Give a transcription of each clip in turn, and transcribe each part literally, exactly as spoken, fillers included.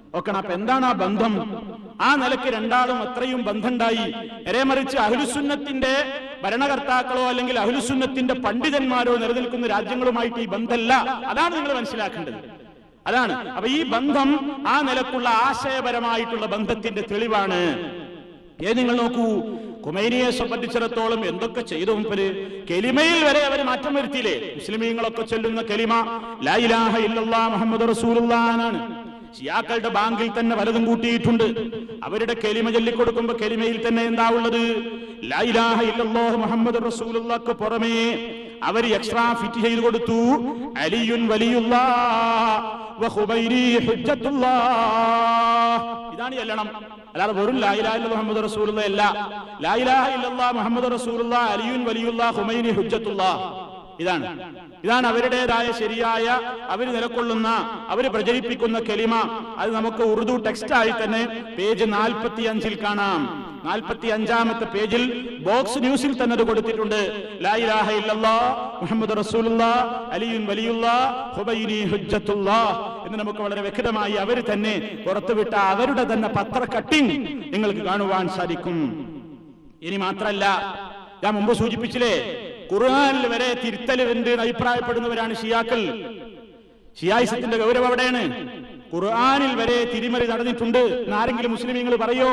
ഓക്കണം. അപ്പൊ എന്താണ് ആ ബന്ധം? ആ നിലയ്ക്ക് രണ്ടാളും അത്രയും ബന്ധമുണ്ടായി. നേരെമറിച്ച് അഹ്ലുസുന്നത്തിന്റെ ഭരണകർത്താക്കളോ അല്ലെങ്കിൽ അഹ്ലുസുന്നത്തിന്റെ പണ്ഡിതന്മാരോ നിലനിൽക്കുന്ന രാജ്യങ്ങളുമായിട്ട് ഈ ബന്ധമല്ല. അതാണ് നിങ്ങൾ മനസ്സിലാക്കേണ്ടത്. അതാണ്. അപ്പൊ ഈ ബന്ധം ആ നിലക്കുള്ള ആശയപരമായിട്ടുള്ള ബന്ധത്തിന്റെ തെളിവാണ്. ഏത് നിങ്ങൾ നോക്കൂ, ഖുമൈനിയെ സംബന്ധിച്ചിടത്തോളം എന്തൊക്കെ ചെയ്തു മുമ്പര്. കെലിമയിൽ വരെ അവർ മാറ്റം വരുത്തിയില്ലേ? മുസ്ലിമീങ്ങളൊക്കെ ചൊല്ലുന്ന കെലിമ ലാ ഇലാഹ ഇല്ലല്ലാഹ് മുഹമ്മദ് റസൂലുള്ളാഹ് ആണ്. ഷിയാക്കളുടെ ബാങ്കിൽ തന്നെ പലതും കൂട്ടിയിട്ടുണ്ട്. അവരുടെ കെലിമ ചൊല്ലിക്കൊടുക്കുമ്പോ കെലിമയിൽ തന്നെ എന്താ ഉള്ളത്? ലാ ഇലാഹ ഇല്ലല്ലാഹ് മുഹമ്മദ് റസൂലുള്ളാഹ്ക്ക് പുറമേ അവർ എക്സ്ട്രാ ഫിറ്റ് ചെയ്തു കൊടുത്തു അലിയുൻ വലിയുല്ലാഹ് വ ഖുബൈരി ഹുജ്ജത്തുല്ലാഹ്. ഇതാണ് ചൊല്ലണം. അല്ലാതെ വെറും ലാ ഇലാഹ ഇല്ലല്ലാഹ് മുഹമ്മദ് റസൂലുള്ളാഹ് അല്ല. ലാ ഇലാഹ ഇല്ലല്ലാഹ് മുഹമ്മദ് റസൂലുള്ളാഹ് അലിയുൻ വലിയുല്ലാഹ് ഖുബൈരി ഹുജ്ജത്തുല്ലാഹ്. ഇതാണ് ഇതാണ് അവരുടേതായ ശരിയായ അവർ നിലകൊള്ളുന്ന അവർ പ്രചരിപ്പിക്കുന്ന കെലിമ. അത് നമുക്ക് ഉറുദു ടെക്സ്റ്റ് ആയി തന്നെ പേജ് നാൽപ്പത്തി അഞ്ചിൽ കാണാം. നാൽപ്പത്തി അഞ്ചാമത്തെ പേജിൽ ബോക്സ് ന്യൂസിൽ തന്നെ അത് കൊടുത്തിട്ടുണ്ട്. ലാ ഇലാഹ ഇല്ലല്ലാഹ് മുഹമ്മദ് റസൂലുള്ളാഹ് അലിയുൻ വലിയുല്ലാഹ് ഖുബൈരി ഹുജ്ജത്തുല്ലാഹ് എന്ന് നമുക്ക് വളരെ വ്യക്തമായി അവർ തന്നെ പുറത്തുവിട്ട അവരുടെ തന്നെ പത്ര കട്ടിംഗ് നിങ്ങൾക്ക് കാണുവാൻ സാധിക്കും. ഇനി മാത്രല്ല, ഞാൻ മുമ്പ് സൂചിപ്പിച്ചില്ലേ, ഖുർആനിൽ വരെ തിരുത്തലുണ്ട് അഭിപ്രായപ്പെടുന്നവരാണ് ഷിയാക്കൾ. ഷിയായിസത്തിന്റെ ഗൗരവം അവിടെയാണ്. ഖുർആനിൽ വരെ തിരിമറി നടന്നിട്ടുണ്ട് എന്ന് ആരെങ്കിലും മുസ്ലിമീങ്ങൾ പറയോ?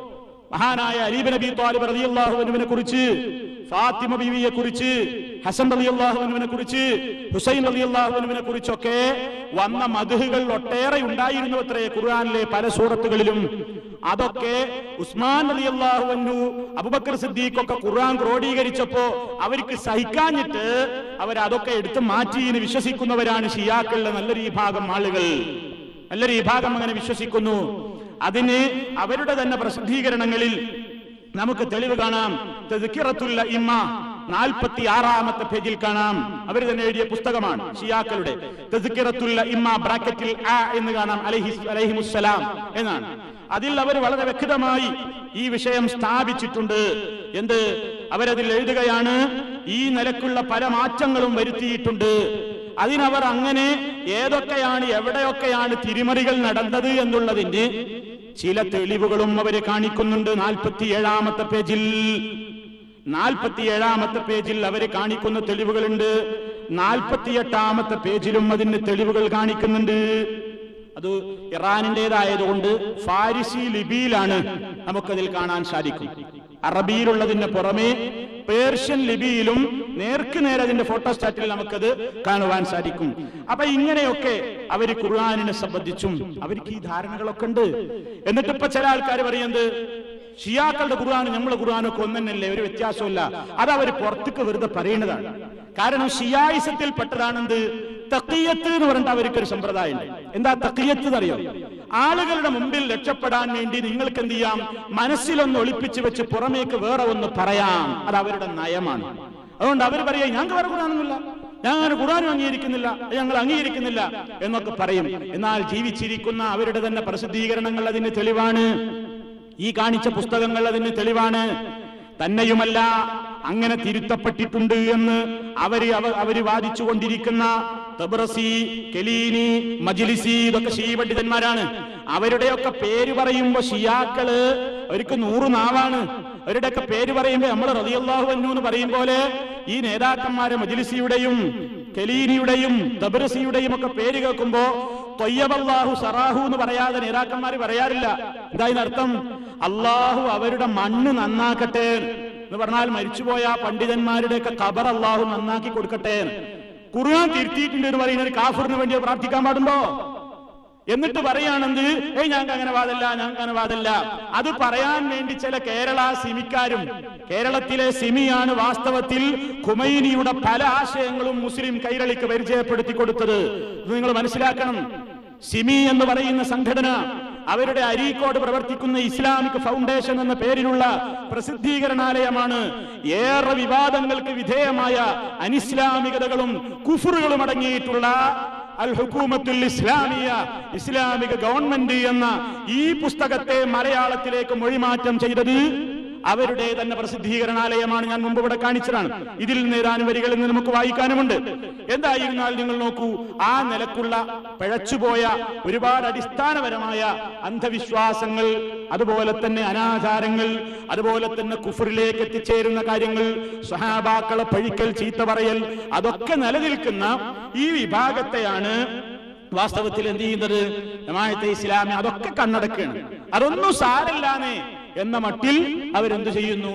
മഹാനായ അലി ഇബ്നു അബീ ത്വാലിബ് റളിയല്ലാഹു അൻഹുവിനെ കുറിച്ച്, ഫാത്തിമ ബീവിയെ കുറിച്ച്, ഹസൻ റളിയല്ലാഹു അൻഹുവിനെ കുറിച്ച്, ഹുസൈൻ റളിയല്ലാഹു അൻഹുവിനെ കുറിച്ചൊക്കെ വന്ന മദ്ഹുകൾ ഒട്ടേറെ ഉണ്ടായിരുന്നു അത്രേ ഖുർആനിലെ പല സൂറത്തുകളിലും. അതൊക്കെ ഉസ്മാൻ റളിയല്ലാഹു അൻഹു, അബൂബക്കർ സിദ്ദീഖ് ഒക്കെ ഖുർആൻ ക്രോഡീകരിച്ചപ്പോ അവർക്ക് സഹിക്കാഞ്ഞിട്ട് അവർ അതൊക്കെ എടുത്തു മാറ്റി എന്ന് വിശ്വസിക്കുന്നവരാണ് ഷിയാക്കളുടെ നല്ലൊരു വിഭാഗം ആളുകൾ. നല്ലൊരു വിഭാഗം അങ്ങനെ വിശ്വസിക്കുന്നു. അതിന് അവരുടെ തന്നെ പ്രസിദ്ധീകരണങ്ങളിൽ നമുക്ക് തെളിവ് കാണാം. തദ്കിറത്തുൽ അഇമ്മ നാൽപ്പത്തി ആറാമത്തെ പേജിൽ കാണാം. അവർ തന്നെ എഴുതിയ പുസ്തകമാണ് ഷിയാക്കളുടെ. തദ്കിറത്തുൽ അഇമ്മ ബ്രാക്കറ്റിൽ ആ എന്ന് കാണാം, അലൈഹി അലൈഹിമുസ്സലാം എന്നാണ്. അതിൽ അവർ വളരെ വ്യക്തമായി ഈ വിഷയം സ്ഥാപിച്ചിട്ടുണ്ട്. എന്ത്? അവരതിൽ എഴുതുകയാണ്, ഈ നിലക്കുള്ള പല മാറ്റങ്ങളും വരുത്തിയിട്ടുണ്ട്. അതിനവർ അങ്ങനെ ഏതൊക്കെയാണ് എവിടെയൊക്കെയാണ് തിരിമറികൾ നടന്നത് എന്നുള്ളതിന് ചില തെളിവുകളും അവര് കാണിക്കുന്നുണ്ട്. നാൽപ്പത്തി ഏഴാമത്തെ പേജിൽ നാൽപ്പത്തി ഏഴാമത്തെ പേജിൽ അവര് കാണിക്കുന്ന തെളിവുകളുണ്ട്. നാൽപ്പത്തി എട്ടാമത്തെ പേജിലും അതിന് തെളിവുകൾ കാണിക്കുന്നുണ്ട്. അത് ഇറാനിൻ്റെതായതുകൊണ്ട് ഫാരിസി ലിപിയിലാണ് നമുക്കതിൽ കാണാൻ സാധിക്കും. അറബിയിലുള്ളതിന് പുറമെ പേർഷ്യൻ ലിപിയിലും നേർക്ക് നേരെ അതിന്റെ ഫോട്ടോസ്റ്റാറ്റിൽ നമുക്കത് കാണുവാൻ സാധിക്കും. അപ്പൊ ഇങ്ങനെയൊക്കെ അവര് ഖുർആനിനെ സംബന്ധിച്ചും അവർക്ക് ഈ ധാരണകളൊക്കെ ഉണ്ട്. എന്നിട്ട് ഇപ്പൊ ചില ആൾക്കാർ പറയുന്നത് ഷിയാക്കളുടെ ഖുർആനും നമ്മളെ ഖുർആനൊക്കെ ഒന്നല്ലേ, ഒരു വ്യത്യാസമില്ല. അത് അവർ പുറത്തേക്ക് വെറുതെ പറയുന്നതാണ്. കാരണം ഷിയായിസത്തിൽ പെട്ടതാണെന്ത് തഖിയത്ത് എന്ന് പറഞ്ഞിട്ട് അവർക്കൊരു സമ്പ്രദായം ഉണ്ട്. എന്താ തഖിയത്ത് എന്നറിയോ? ആളുകളുടെ മുമ്പിൽ രക്ഷപ്പെടാൻ വേണ്ടി നിങ്ങൾക്ക് എന്ത് ചെയ്യാം, മനസ്സിലൊന്ന് ഒളിപ്പിച്ചു വെച്ച് പുറമേക്ക് വേറെ ഒന്ന് പറയാം. അത് അവരുടെ നയമാണ്. അതുകൊണ്ട് അവർ പറയാ ഞങ്ങൾക്ക് വേറെ ഖുർആനൊന്നുമില്ല, ഞങ്ങൾ ഖുർആനും അംഗീകരിക്കുന്നില്ല, ഞങ്ങൾ അംഗീകരിക്കുന്നില്ല എന്നൊക്കെ പറയും. എന്നാൽ ജീവിച്ചിരിക്കുന്ന അവരുടെ തന്നെ പ്രസിദ്ധീകരണങ്ങൾ അതിന് തെളിവാണ്. ഈ കാണിച്ച പുസ്തകങ്ങൾ അതിന് തെളിവാണ്. തന്നെയുമല്ല, അങ്ങനെ തിരുത്തപ്പെട്ടിട്ടുണ്ട് എന്ന് അവര് അവര് വാദിച്ചു കൊണ്ടിരിക്കുന്ന തബ്രസി, കെലീനി, മജ്ലിസി ഇതൊക്കെ ഷീ പണ്ഡിതന്മാരാണ്. അവരുടെയൊക്കെ പേര് പറയുമ്പോ ഷിയാക്കള് അവർക്ക് നൂറ് നാവാണ്. അവരുടെയൊക്കെ പേര് പറയുമ്പോ നമ്മൾ റളിയല്ലാഹു അൻഹു എന്ന് പറയും പോലെ ഈ നേതാക്കന്മാരെ മജ്ലിസിയുടെയും കെലീനിയുടെയും തബ്രസിയുടെയും ഒക്കെ പേര് കേൾക്കുമ്പോ ത്വയ്യബല്ലാഹു സറാഹു എന്ന് പറയാതെ നേതാക്കന്മാര് പറയാറില്ല. എന്താ ഇതിനർത്ഥം? അള്ളാഹു അവരുടെ മണ്ണ് നന്നാക്കട്ടെ എന്ന് പറഞ്ഞാൽ മരിച്ചുപോയ പണ്ഡിതന്മാരുടെയൊക്കെ ഖബർ അള്ളാഹു നന്നാക്കി കൊടുക്കട്ടെ. ഖുർആൻ തിരുത്തിയിട്ടുണ്ട് എന്ന് പറയുന്നത് കാഫിറിന് വേണ്ടി പ്രാർത്ഥിക്കാൻ പാടുണ്ടോ? എന്നിട്ട് പറയാണെന്ത്, ഏയ് ഞങ്ങൾക്ക് അങ്ങനെ വാദല്ല, ഞങ്ങൾക്ക് അങ്ങനെ വാദല്ല. അത് പറയാൻ വേണ്ടി ചില കേരള സിമിക്കാരും, കേരളത്തിലെ സിമിയാണ് വാസ്തവത്തിൽ ഖുമൈനിയുടെ പല ആശയങ്ങളും മുസ്ലിം കൈരളിക്ക് പരിചയപ്പെടുത്തി കൊടുത്തത്. ഇത് നിങ്ങൾ മനസ്സിലാക്കണം. സിമി എന്ന് പറയുന്ന സംഘടന അവരുടെ അരീക്കോട് പ്രവർത്തിക്കുന്ന ഇസ്ലാമിക് ഫൗണ്ടേഷൻ എന്ന പേരിലുള്ള പ്രസിദ്ധീകരണാലയമാണ്. ഏറെ വിവാദങ്ങൾക്ക് വിധേയമായ അനിസ്ലാമികതകളും കുഫറുകളും അടങ്ങിയിട്ടുള്ള അൽ ഹുകൂമത്തുൽ ഇസ്ലാമിയ, ഇസ്ലാമിക ഗവൺമെന്റ് എന്ന ഈ പുസ്തകത്തെ മലയാളത്തിലേക്ക് മൊഴിമാറ്റം ചെയ്തത് അവരുടെ തന്നെ പ്രസിദ്ധീകരണാലയമാണ്. ഞാൻ മുമ്പ് ഇവിടെ കാണിച്ചതാണ്. ഇതിൽ നിന്ന് ഏതാനും വരികളിൽ നിന്ന് നമുക്ക് വായിക്കാനുമുണ്ട്. എന്തായിരുന്നാൽ നിങ്ങൾ നോക്കൂ, ആ നിലക്കുള്ള പിഴച്ചുപോയ ഒരുപാട് അടിസ്ഥാനപരമായ അന്ധവിശ്വാസങ്ങൾ, അതുപോലെ തന്നെ അനാചാരങ്ങൾ, അതുപോലെ തന്നെ കുഫറിലേക്ക് എത്തിച്ചേരുന്ന കാര്യങ്ങൾ, സ്വഹാബാക്കളെ പഴിക്കൽ, ചീത്ത പറയൽ, അതൊക്കെ നിലനിൽക്കുന്ന ഈ വിഭാഗത്തെയാണ് വാസ്തവത്തിൽ എന്ത് ചെയ്യുന്നത്? ജമാഅത്തെ ഇസ്ലാമി അതൊക്കെ കണ്ണടക്കുകയാണ്. അതൊന്നും സാരല്ലാന്നേ എന്ന മട്ടിൽ അവരെന്തു ചെയ്യുന്നു?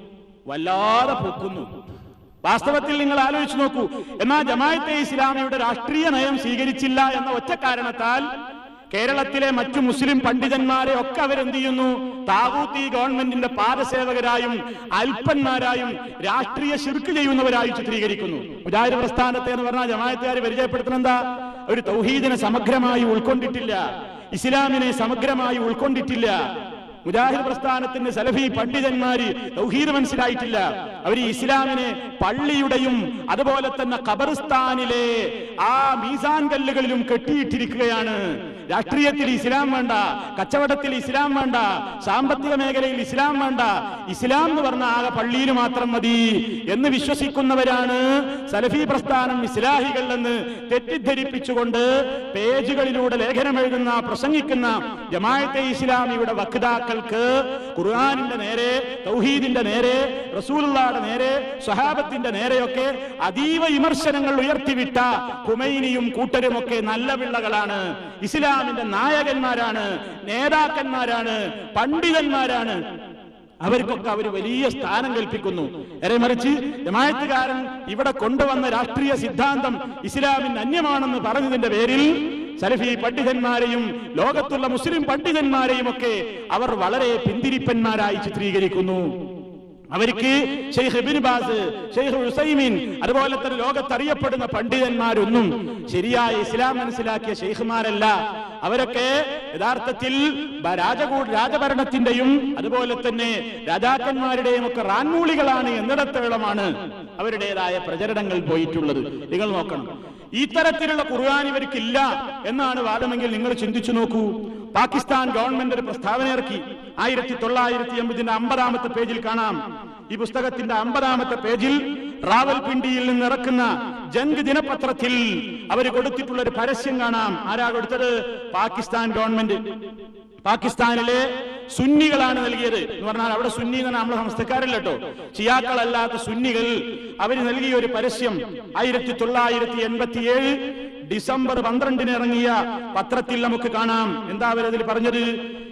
വല്ലാതെ പൊക്കുന്നു. വാസ്തവത്തിൽ നിങ്ങൾ ആലോചിച്ച് നോക്കൂ. എന്നാൽ ജമാഅത്തെ ഇസ്ലാമിയുടെ രാഷ്ട്രീയ നയം സ്വീകരിച്ചില്ല എന്ന ഒറ്റ കാരണത്താൽ കേരളത്തിലെ മറ്റു മുസ്ലിം പണ്ഡിതന്മാരെ ഒക്കെ അവരെന്ത് ചെയ്യുന്നു? താഗൂത്തി ഗവൺമെന്റിന്റെ പാദസേവകരായും അല്പന്മാരായും രാഷ്ട്രീയ ശിർക്ക് ചെയ്യുന്നവരായി ചിത്രീകരിക്കുന്നു. മുജാഹിദ് പ്രസ്ഥാനത്തെ എന്ന് പറഞ്ഞാൽ ജമാഅത്തുകാർ പരിചയപ്പെടുത്തുന്ന എന്താ? ഒരു തൗഹീദിനെ സമഗ്രമായി ഉൾക്കൊണ്ടിട്ടില്ല, ഇസ്ലാമിനെ സമഗ്രമായി ഉൾക്കൊണ്ടിട്ടില്ല. മുജാഹിദ് പ്രസ്ഥാനത്തിന്റെ സലഫി പണ്ഡിതന്മാര് തൗഹീദ് മനസ്സിലായിട്ടില്ല. അവർ ഇസ്ലാമിനെ പള്ളിയുടെയും അതുപോലെ തന്നെ ഖബർസ്ഥാനിലെ ആ മീസാൻ കല്ലുകളിലും കെട്ടിയിട്ടിരിക്കുകയാണ്. രാഷ്ട്രീയത്തിൽ ഇസ്ലാം വേണ്ട, കച്ചവടത്തിൽ ഇസ്ലാം വേണ്ട, സാമ്പത്തിക മേഖലയിൽ ഇസ്ലാം വേണ്ട, ഇസ്ലാം എന്ന് പറഞ്ഞ ആകെ പള്ളിയിൽ മാത്രം മതി എന്ന് വിശ്വസിക്കുന്നവരാണ് സലഫി പ്രസ്ഥാനം ഇസ്ലാഹികൾ എന്ന് തെറ്റിദ്ധരിപ്പിച്ചുകൊണ്ട് പേജുകളിലൂടെ ലേഖനം എഴുതുന്ന, പ്രസംഗിക്കുന്ന ജമാഅത്തെ ഇസ്ലാമിയുടെ വക്താക്കൾക്ക് ഖുർആനിന്റെ നേരെ, തൗഹീദിന്റെ നേരെ, റസൂലുള്ളാഹിയുടെ നേരെ, സ്വഹാബത്തിന്റെ നേരെയൊക്കെ അതീവ വിമർശനങ്ങൾ ഉയർത്തിവിട്ട ഖുമൈനിയും കൂട്ടരുമൊക്കെ നല്ല പിള്ളകളാണ്, ഇസ്ലാമിന്റെ നായകന്മാരാണ്, നേതാക്കന്മാരാണ്, പണ്ഡിതന്മാരാണ്. അവർക്കൊക്കെ അവർ വലിയ സ്ഥാനം കൽപ്പിക്കുന്നു. നേരെ മറിച്ച് ജമാഅത്തുകാരൻ ഇവിടെ കൊണ്ടുവന്ന രാഷ്ട്രീയ സിദ്ധാന്തം ഇസ്ലാമിന് അന്യമാണെന്ന് പറഞ്ഞതിന്റെ പേരിൽ സലഫി പണ്ഡിതന്മാരെയും ലോകത്തുള്ള മുസ്ലിം പണ്ഡിതന്മാരെയും ഒക്കെ അവർ വളരെ പിന്തിരിപ്പന്മാരായി ചിത്രീകരിക്കുന്നു. അവർക്ക് Sheikh Ibn Baz, Sheikh Uthaymeen, അതുപോലെ തന്നെ ലോകത്തറിയപ്പെടുന്ന പണ്ഡിതന്മാരൊന്നും ശരിയായ ഇസ്ലാം മനസ്സിലാക്കിയ ശൈഖുമാരല്ല. അവരൊക്കെ യഥാർത്ഥത്തിൽ രാജകൂട രാജഭരണത്തിന്റെയും അതുപോലെ തന്നെ രാജാക്കന്മാരുടെയും ഒക്കെ റാൻമൂളികളാണ് എന്നിടത്തോളമാണ് അവരുടേതായ പ്രചരണങ്ങൾ പോയിട്ടുള്ളത്. നിങ്ങൾ നോക്കണം, ഇത്തരത്തിലുള്ള ഖുർആൻ ഇവർക്കില്ല എന്നാണ് വാദമെങ്കിൽ നിങ്ങൾ ചിന്തിച്ചു നോക്കൂ. പാകിസ്ഥാൻ ഗവൺമെന്റ് ഒരു പ്രസ്താവന ഇറക്കി. ആയിരത്തി തൊള്ളായിരത്തി എൺപതിന്റെ അമ്പതാമത്തെ പേജിൽ കാണാം. ഈ പുസ്തകത്തിന്റെ അമ്പതാമത്തെ പേജിൽ റാവൽപിണ്ടിയിൽ നിന്ന് ഇറക്കുന്ന ജംഗ് ദിനപത്രത്തിൽ അവർ കൊടുത്തിട്ടുള്ള ഒരു പരസ്യം കാണാം. ആരാ കൊടുത്തത്? പാകിസ്ഥാൻ ഗവൺമെന്റ്. പാകിസ്ഥാനിലെ സുന്നികളാണ് നൽകിയത് എന്ന് പറഞ്ഞാൽ അവിടെ സുന്നി എന്ന് നമ്മളെ സംസ്ഥക്കാരല്ല കേട്ടോ, ഷിയാക്കളല്ലാത്ത സുന്നികൾ അവർ നൽകിയ ഒരു പരസ്യം ആയിരത്തി തൊള്ളായിരത്തി എൺപത്തി ഏഴ് ഡിസംബർ പന്ത്രണ്ടിന് ഇറങ്ങിയ പത്രത്തിൽ നമുക്ക് കാണാം. എന്താ അവരതിൽ പറഞ്ഞത്?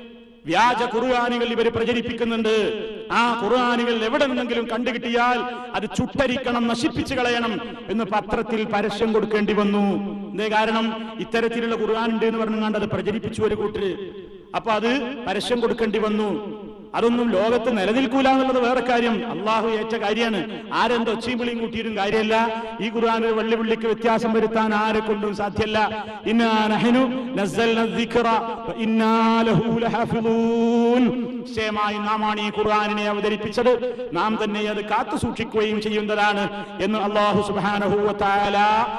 വ്യാജ ഖുർആനുകൾ ഇവർ പ്രചരിപ്പിക്കുന്നുണ്ട്. ആ ഖുർആനുകൾ എവിടെ നിന്നെങ്കിലും കണ്ടുകിട്ടിയാൽ അത് ചുട്ടരിക്കണം, നശിപ്പിച്ചു കളയണം എന്ന് പത്രത്തിൽ പരസ്യം കൊടുക്കേണ്ടി വന്നു. എന്തേ കാരണം? ഇത്തരത്തിലുള്ള ഖുർആൻ ഉണ്ട് എന്ന് പറഞ്ഞുകൊണ്ട് അത് പ്രചരിപ്പിച്ചു ഒരു കൂട്ടര്. അപ്പൊ അത് പരസ്യം കൊടുക്കേണ്ടി വന്നു. അതൊന്നും ലോകത്ത് നിലനിൽക്കൂല എന്നുള്ളത് വേറെ കാര്യം, അള്ളാഹു ഏറ്റ കാര്യമാണ്. ആരെന്തോ ഒച്ചയും വിളിയും കൂട്ടിയിട്ടും കാര്യമല്ല. ഈ ഖുർആനിൽ വള്ളി പുള്ളിക്ക് വ്യത്യാസം വരുത്താൻ ആരെ കൊണ്ടും സാധ്യമല്ല. ഇന്നാ നഹ്നു നസ്സൽന ദിക്റ വ ഇന്നാ ലഹു ലഹാഫിളൂൻ. നിശ്ചയമായി നാമാണ് ഈ ഖുർആനിനെ അവതരിപ്പിച്ചത്, നാം തന്നെ അത് കാത്തു സൂക്ഷിക്കുകയും ചെയ്യുന്നതാണ് എന്ന് അല്ലാഹു സുബ്ഹാനഹു വ തആല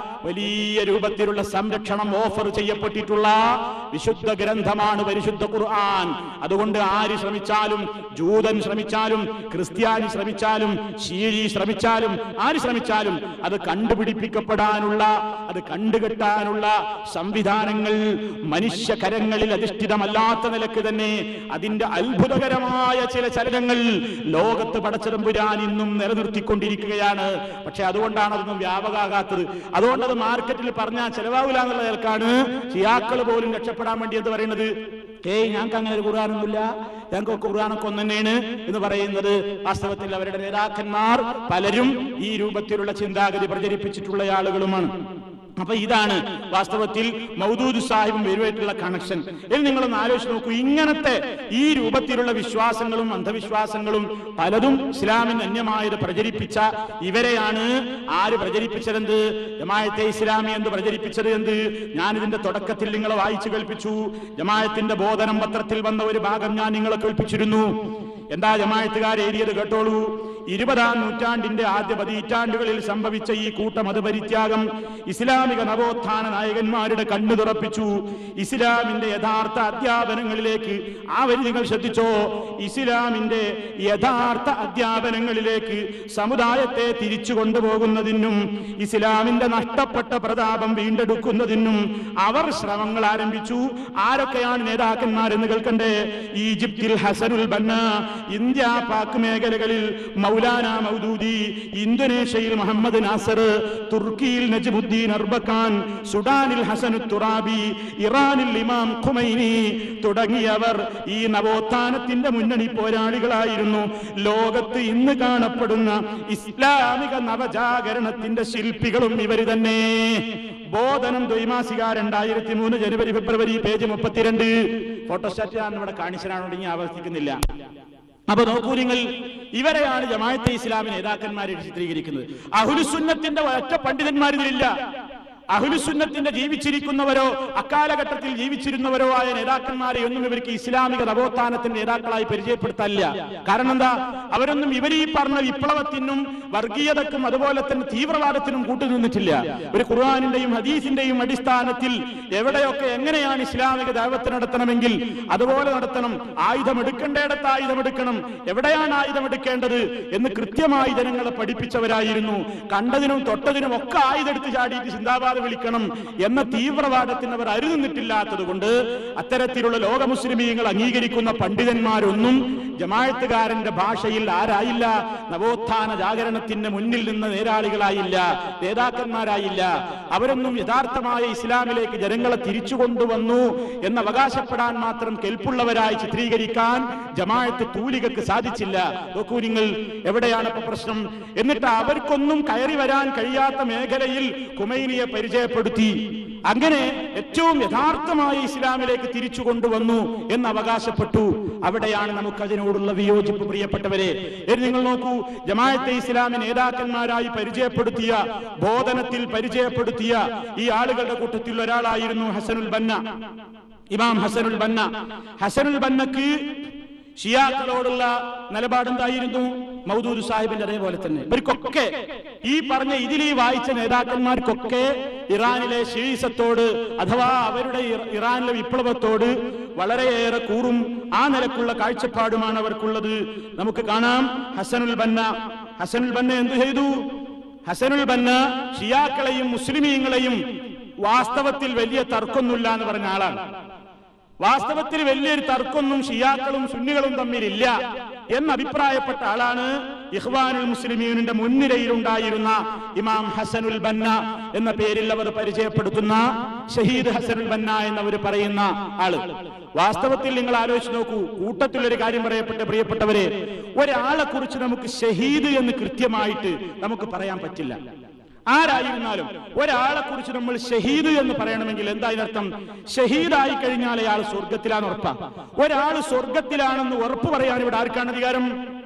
വലിയ രൂപത്തിലുള്ള സംരക്ഷണം ഓഫർ ചെയ്യപ്പെട്ടിട്ടുള്ള വിശുദ്ധ ഗ്രന്ഥമാണ് പരിശുദ്ധ ഖുർആൻ. അതുകൊണ്ട് ആര് ശ്രമിച്ചാലും, ജൂതൻ ശ്രമിച്ചാലും, ക്രിസ്ത്യാനി ശ്രമിച്ചാലും, ശീഴി ശ്രമിച്ചാലും, ആര് ശ്രമിച്ചാലും അത് കണ്ടുപിടിപ്പിക്കപ്പെടാനുള്ള, അത് കണ്ടുകെട്ടാനുള്ള സംവിധാനങ്ങൾ മനുഷ്യകരങ്ങളിൽ അധിഷ്ഠിതമല്ലാത്ത നിലക്ക് തന്നെ അതിന്റെ അത്ഭുതകരമായ ചില ചലനങ്ങൾ ലോകത്ത് പടച്ചതമ്പുരാൻ ഇന്നും നിലനിർത്തിക്കൊണ്ടിരിക്കുകയാണ്. പക്ഷെ അതുകൊണ്ടാണ് അതൊന്നും വ്യാപകമാകാത്തത്. അതുകൊണ്ട് അത് മാർക്കറ്റിൽ പറഞ്ഞാൽ ചെലവാകില്ല എന്നുള്ള നിലക്കാണ് ഷിയാക്കൾ പോലും രക്ഷപ്പെടാൻ വേണ്ടി എന്ന് പറയുന്നത്. ഏയ് ഞങ്ങൾക്ക് അങ്ങനെ ഒരു ഖുർആനൊന്നുമില്ല, ഞങ്ങൾക്ക് ഖുർആനൊക്കെ ഒന്ന് തന്നെയാണ് എന്ന് പറയുന്നത്. വാസ്തവത്തിൽ അവരുടെ നേതാക്കന്മാർ പലരും ഈ രൂപത്തിലുള്ള ചിന്താഗതി പ്രചരിപ്പിച്ചിട്ടുള്ള ആളുകളുമാണ്. അപ്പൊ ഇതാണ് വാസ്തവത്തിൽ മൗദൂദ് സാഹിബും വരുമായിട്ടുള്ള കണക്ഷൻ. ഇനി നിങ്ങളൊന്ന് ആലോചിച്ച് നോക്കൂ. ഇങ്ങനത്തെ ഈ രൂപത്തിലുള്ള വിശ്വാസങ്ങളും അന്ധവിശ്വാസങ്ങളും പലതും ഇസ്ലാമിന് അന്യമായത് പ്രചരിപ്പിച്ച ഇവരെയാണ് ആര് പ്രചരിപ്പിച്ചതെന്ത്? ജമാഅത്തെ ഇസ്ലാമി എന്ന് പ്രചരിപ്പിച്ചത് എന്ത്? ഞാനിതിന്റെ തുടക്കത്തിൽ നിങ്ങളെ വായിച്ചു കേൾപ്പിച്ചു. ജമാഅത്തിന്റെ ബോധനം പത്രത്തിൽ വന്ന ഒരു ഭാഗം ഞാൻ നിങ്ങളെ കേൾപ്പിച്ചിരുന്നു. എന്താ ജമാഅത്തുകാർ എഴുതിയത് കേട്ടോളൂ. ഇരുപതാം നൂറ്റാണ്ടിന്റെ ആദ്യ പതിറ്റാണ്ടുകളിൽ സംഭവിച്ച ഈ കൂട്ട മതപരിത്യാഗം ഇസ്ലാമിക നവോത്ഥാന നായകന്മാരുടെ കണ്ണു തുറപ്പിച്ചു. ഇസ്ലാമിന്റെ യഥാർത്ഥ അധ്യാപനങ്ങളിലേക്ക്, ആ വരി നിങ്ങൾ ശ്രദ്ധിച്ചോ, ഇസ്ലാമിന്റെ യഥാർത്ഥ അധ്യാപനങ്ങളിലേക്ക് സമുദായത്തെ തിരിച്ചു കൊണ്ടുപോകുന്നതിനും ഇസ്ലാമിന്റെ നഷ്ടപ്പെട്ട പ്രതാപം വീണ്ടെടുക്കുന്നതിനും അവർ ശ്രമങ്ങൾ ആരംഭിച്ചു. ആരൊക്കെയാണ് നേതാക്കന്മാരെന്ന് കേൾക്കണ്ടേ? ഈജിപ്തിൽ ഹസനുൽ ബന്ന, ഇന്ത്യ പാക് മേഖലകളിൽ മൗലാന മൗദൂദി, ഇന്തോനേഷ്യയിൽ മുഹമ്മദ് നാസർ, തുർക്കിയിൽ നജ്മുദ്ദീൻ അർബക്കാൻ, സുഡാനിൽ ഹസനു തുറാബി, ഇറാനിൽ ഇമാം ഖുമൈനി തുടങ്ങിയവർ ഈ നവോത്ഥാനത്തിന്റെ മുന്നണി പോരാളികളായിരുന്നു. ലോകത്ത് ഇന്ന് കാണപ്പെടുന്ന ഇസ്ലാമിക നവജാഗരണത്തിന്റെ ശില്പികളും ഇവർ തന്നെ. ബോധനം ദ്വൈമാസിക രണ്ടായിരത്തി മൂന്ന് ജനുവരി ഫെബ്രുവരി പേജ് മുപ്പത്തിരണ്ട്. ഫോട്ടോസ്റ്റാറ്റ് ഞാൻ ഇവിടെ കാണിച്ചനാണോ ഇനി ആവർത്തിക്കുന്നില്ല. അപ്പൊ നോക്കൂ നിങ്ങൾ, ഇവരെയാണ് ജമാഅത്തെ ഇസ്ലാമി നേതാക്കന്മാരെ ചിത്രീകരിക്കുന്നത്. അഹ്ലുസുന്നത്തിന്റെ ഒറ്റ പണ്ഡിതന്മാർ ഇതിലില്ല. അഹ്ലുസുന്നത്തിന്റെ ജീവിച്ചിരിക്കുന്നവരോ അക്കാലഘട്ടത്തിൽ ജീവിച്ചിരുന്നവരോ ആയ നേതാക്കന്മാരെ ഒന്നും ഇവർക്ക് ഇസ്ലാമിക നവോത്ഥാനത്തിന്റെ നേതാക്കളായി പരിചയപ്പെടുത്താനില്ല. കാരണം എന്താ? അവരൊന്നും ഇവർ ഈ പറഞ്ഞ വിപ്ലവത്തിനും വർഗീയതക്കും അതുപോലെ തന്നെ തീവ്രവാദത്തിനും കൂട്ടുനിന്നിട്ടില്ല. ഒരു ഖുർആനിന്റെയും ഹദീസിന്റെയും അടിസ്ഥാനത്തിൽ എവിടെയൊക്കെ എങ്ങനെയാണ് ഇസ്ലാമിക ദഅവത്ത് നടത്തണമെങ്കിൽ അതുപോലെ നടത്തണം. ആയുധമെടുക്കേണ്ടിടത്ത് ആയുധമെടുക്കണം, എവിടെയാണ് ആയുധമെടുക്കേണ്ടത് എന്ന് കൃത്യമായി ജനങ്ങളെ പഠിപ്പിച്ചവരായിരുന്നു. കണ്ടതിനും തൊട്ടതിനും ഒക്കെ ആയുധെടുത്ത് ചാടിയിട്ട് ചിന്താവാദം വിളിക്കണം എന്ന തീവ്രവാദത്തിന് അവർ അരുനിന്നിട്ടില്ലാത്തത് കൊണ്ട് അത്തരത്തിലുള്ള ലോക മുസ്ലിമീങ്ങൾ അംഗീകരിക്കുന്ന പണ്ഡിതന്മാരൊന്നും ജമാഅത്തുകാരന്റെ ഭാഷയിൽ ആരായില്ല? നവോത്ഥാന ജാഗരണത്തിന്റെ മുന്നിൽ നിന്ന് നേരാളികളായില്ല, നേതാക്കന്മാരായില്ല. അവരൊന്നും യഥാർത്ഥമായ ഇസ്ലാമിലേക്ക് ജനങ്ങളെ തിരിച്ചു കൊണ്ടുവന്നു എന്ന് അവകാശപ്പെടാൻ മാത്രം കെൽപ്പുള്ളവരായി ചിത്രീകരിക്കാൻ ജമാഅത്ത് തൂലികക്ക് സാധിച്ചില്ല. നോക്കൂ നിങ്ങൾ, എവിടെയാണ് ഇപ്പൊ പ്രശ്നം? എന്നിട്ട് അവർക്കൊന്നും കയറി വരാൻ കഴിയാത്ത മേഖലയിൽ ഖുമൈനിയെ പരിചയപ്പെടുത്തി. അങ്ങനെ ഏറ്റവും യഥാർത്ഥമായ ഇസ്ലാമിലേക്ക് തിരിച്ചു കൊണ്ടുവന്നു എന്ന് അവകാശപ്പെട്ടു. അവിടെയാണ് നമുക്ക് അതിനോടുള്ള വിയോജിപ്പ്, പ്രിയപ്പെട്ടവരെ. നിങ്ങൾ നോക്കൂ, ജമാഅത്തെ ഇസ്ലാമി നേതാക്കന്മാരായി പരിചയപ്പെടുത്തിയ, ബോധനത്തിൽ പരിചയപ്പെടുത്തിയ ഈ ആളുകളുടെ കൂട്ടത്തിൽ ഒരാളായിരുന്നു ഹസനുൽ ബന്ന, ഇമാം ഹസനുൽ ബന്ന. ഹസനുൽ ബന്നക്ക് ഷിയാക്കളോടുള്ള നിലപാടെന്തായിരുന്നു? മൗദൂദ് സാഹിബിന്റെ അതേപോലെ തന്നെ. ഇവർക്കൊക്കെ ഈ പറഞ്ഞ ഇതിൽ ഈ വായിച്ച നേതാക്കന്മാർക്കൊക്കെ ഇറാനിലെ ഷീസത്തോട് അഥവാ അവരുടെ ഇറാനിലെ വിപ്ലവത്തോട് വളരെയേറെ കൂറും ആ നിലക്കുള്ള കാഴ്ചപ്പാടുമാണ് അവർക്കുള്ളത്. നമുക്ക് കാണാം ഹസനുൽ ബന്ന. ഹസനുൽ ബന്ന എന്തു ചെയ്തു? ഹസനുൽ ബന്ന ഷിയാക്കളെയും മുസ്ലിമീങ്ങളെയും വാസ്തവത്തിൽ വലിയ തർക്കമൊന്നുമില്ല എന്ന് പറഞ്ഞ ആളാണ്. വാസ്തവത്തിൽ വലിയൊരു തർക്കമൊന്നും ഷിയാക്കളും സുന്നികളും തമ്മിലില്ല എന്ന് അഭിപ്രായപ്പെട്ട ആളാണ് ഇഖ്വാനുൽ മുസ്ലിമീനിന്റെ മുൻനിരയിലുണ്ടായിരുന്ന ഇമാം ഹസനുൽ ബന്ന എന്ന പേരിൽ അവർ പരിചയപ്പെടുത്തുന്ന ഷഹീദ് ഹസനുൽ ബന്ന എന്നവർ പറയുന്ന ആള്. വാസ്തവത്തിൽ നിങ്ങൾ ആലോചിച്ച് നോക്കൂ, കൂട്ടത്തിലൊരു കാര്യം പറയപ്പെട്ട പ്രിയപ്പെട്ടവരെ, ഒരാളെ കുറിച്ച് നമുക്ക് ഷഹീദ് എന്ന് കൃത്യമായിട്ട് നമുക്ക് പറയാൻ പറ്റില്ല. ആരായിരുന്നാലും ഒരാളെ കുറിച്ച് നമ്മൾ ഷഹീദ് എന്ന് പറയണമെങ്കിൽ എന്താ അതിനർത്ഥം? ഷഹീദായി കഴിഞ്ഞാൽ അയാൾ സ്വർഗത്തിലാണ് ഉറപ്പാ. ഒരാൾ സ്വർഗത്തിലാണെന്ന് ഉറപ്പ് പറയാൻ ഇവിടെ ആർക്കാണ് അധികാരം?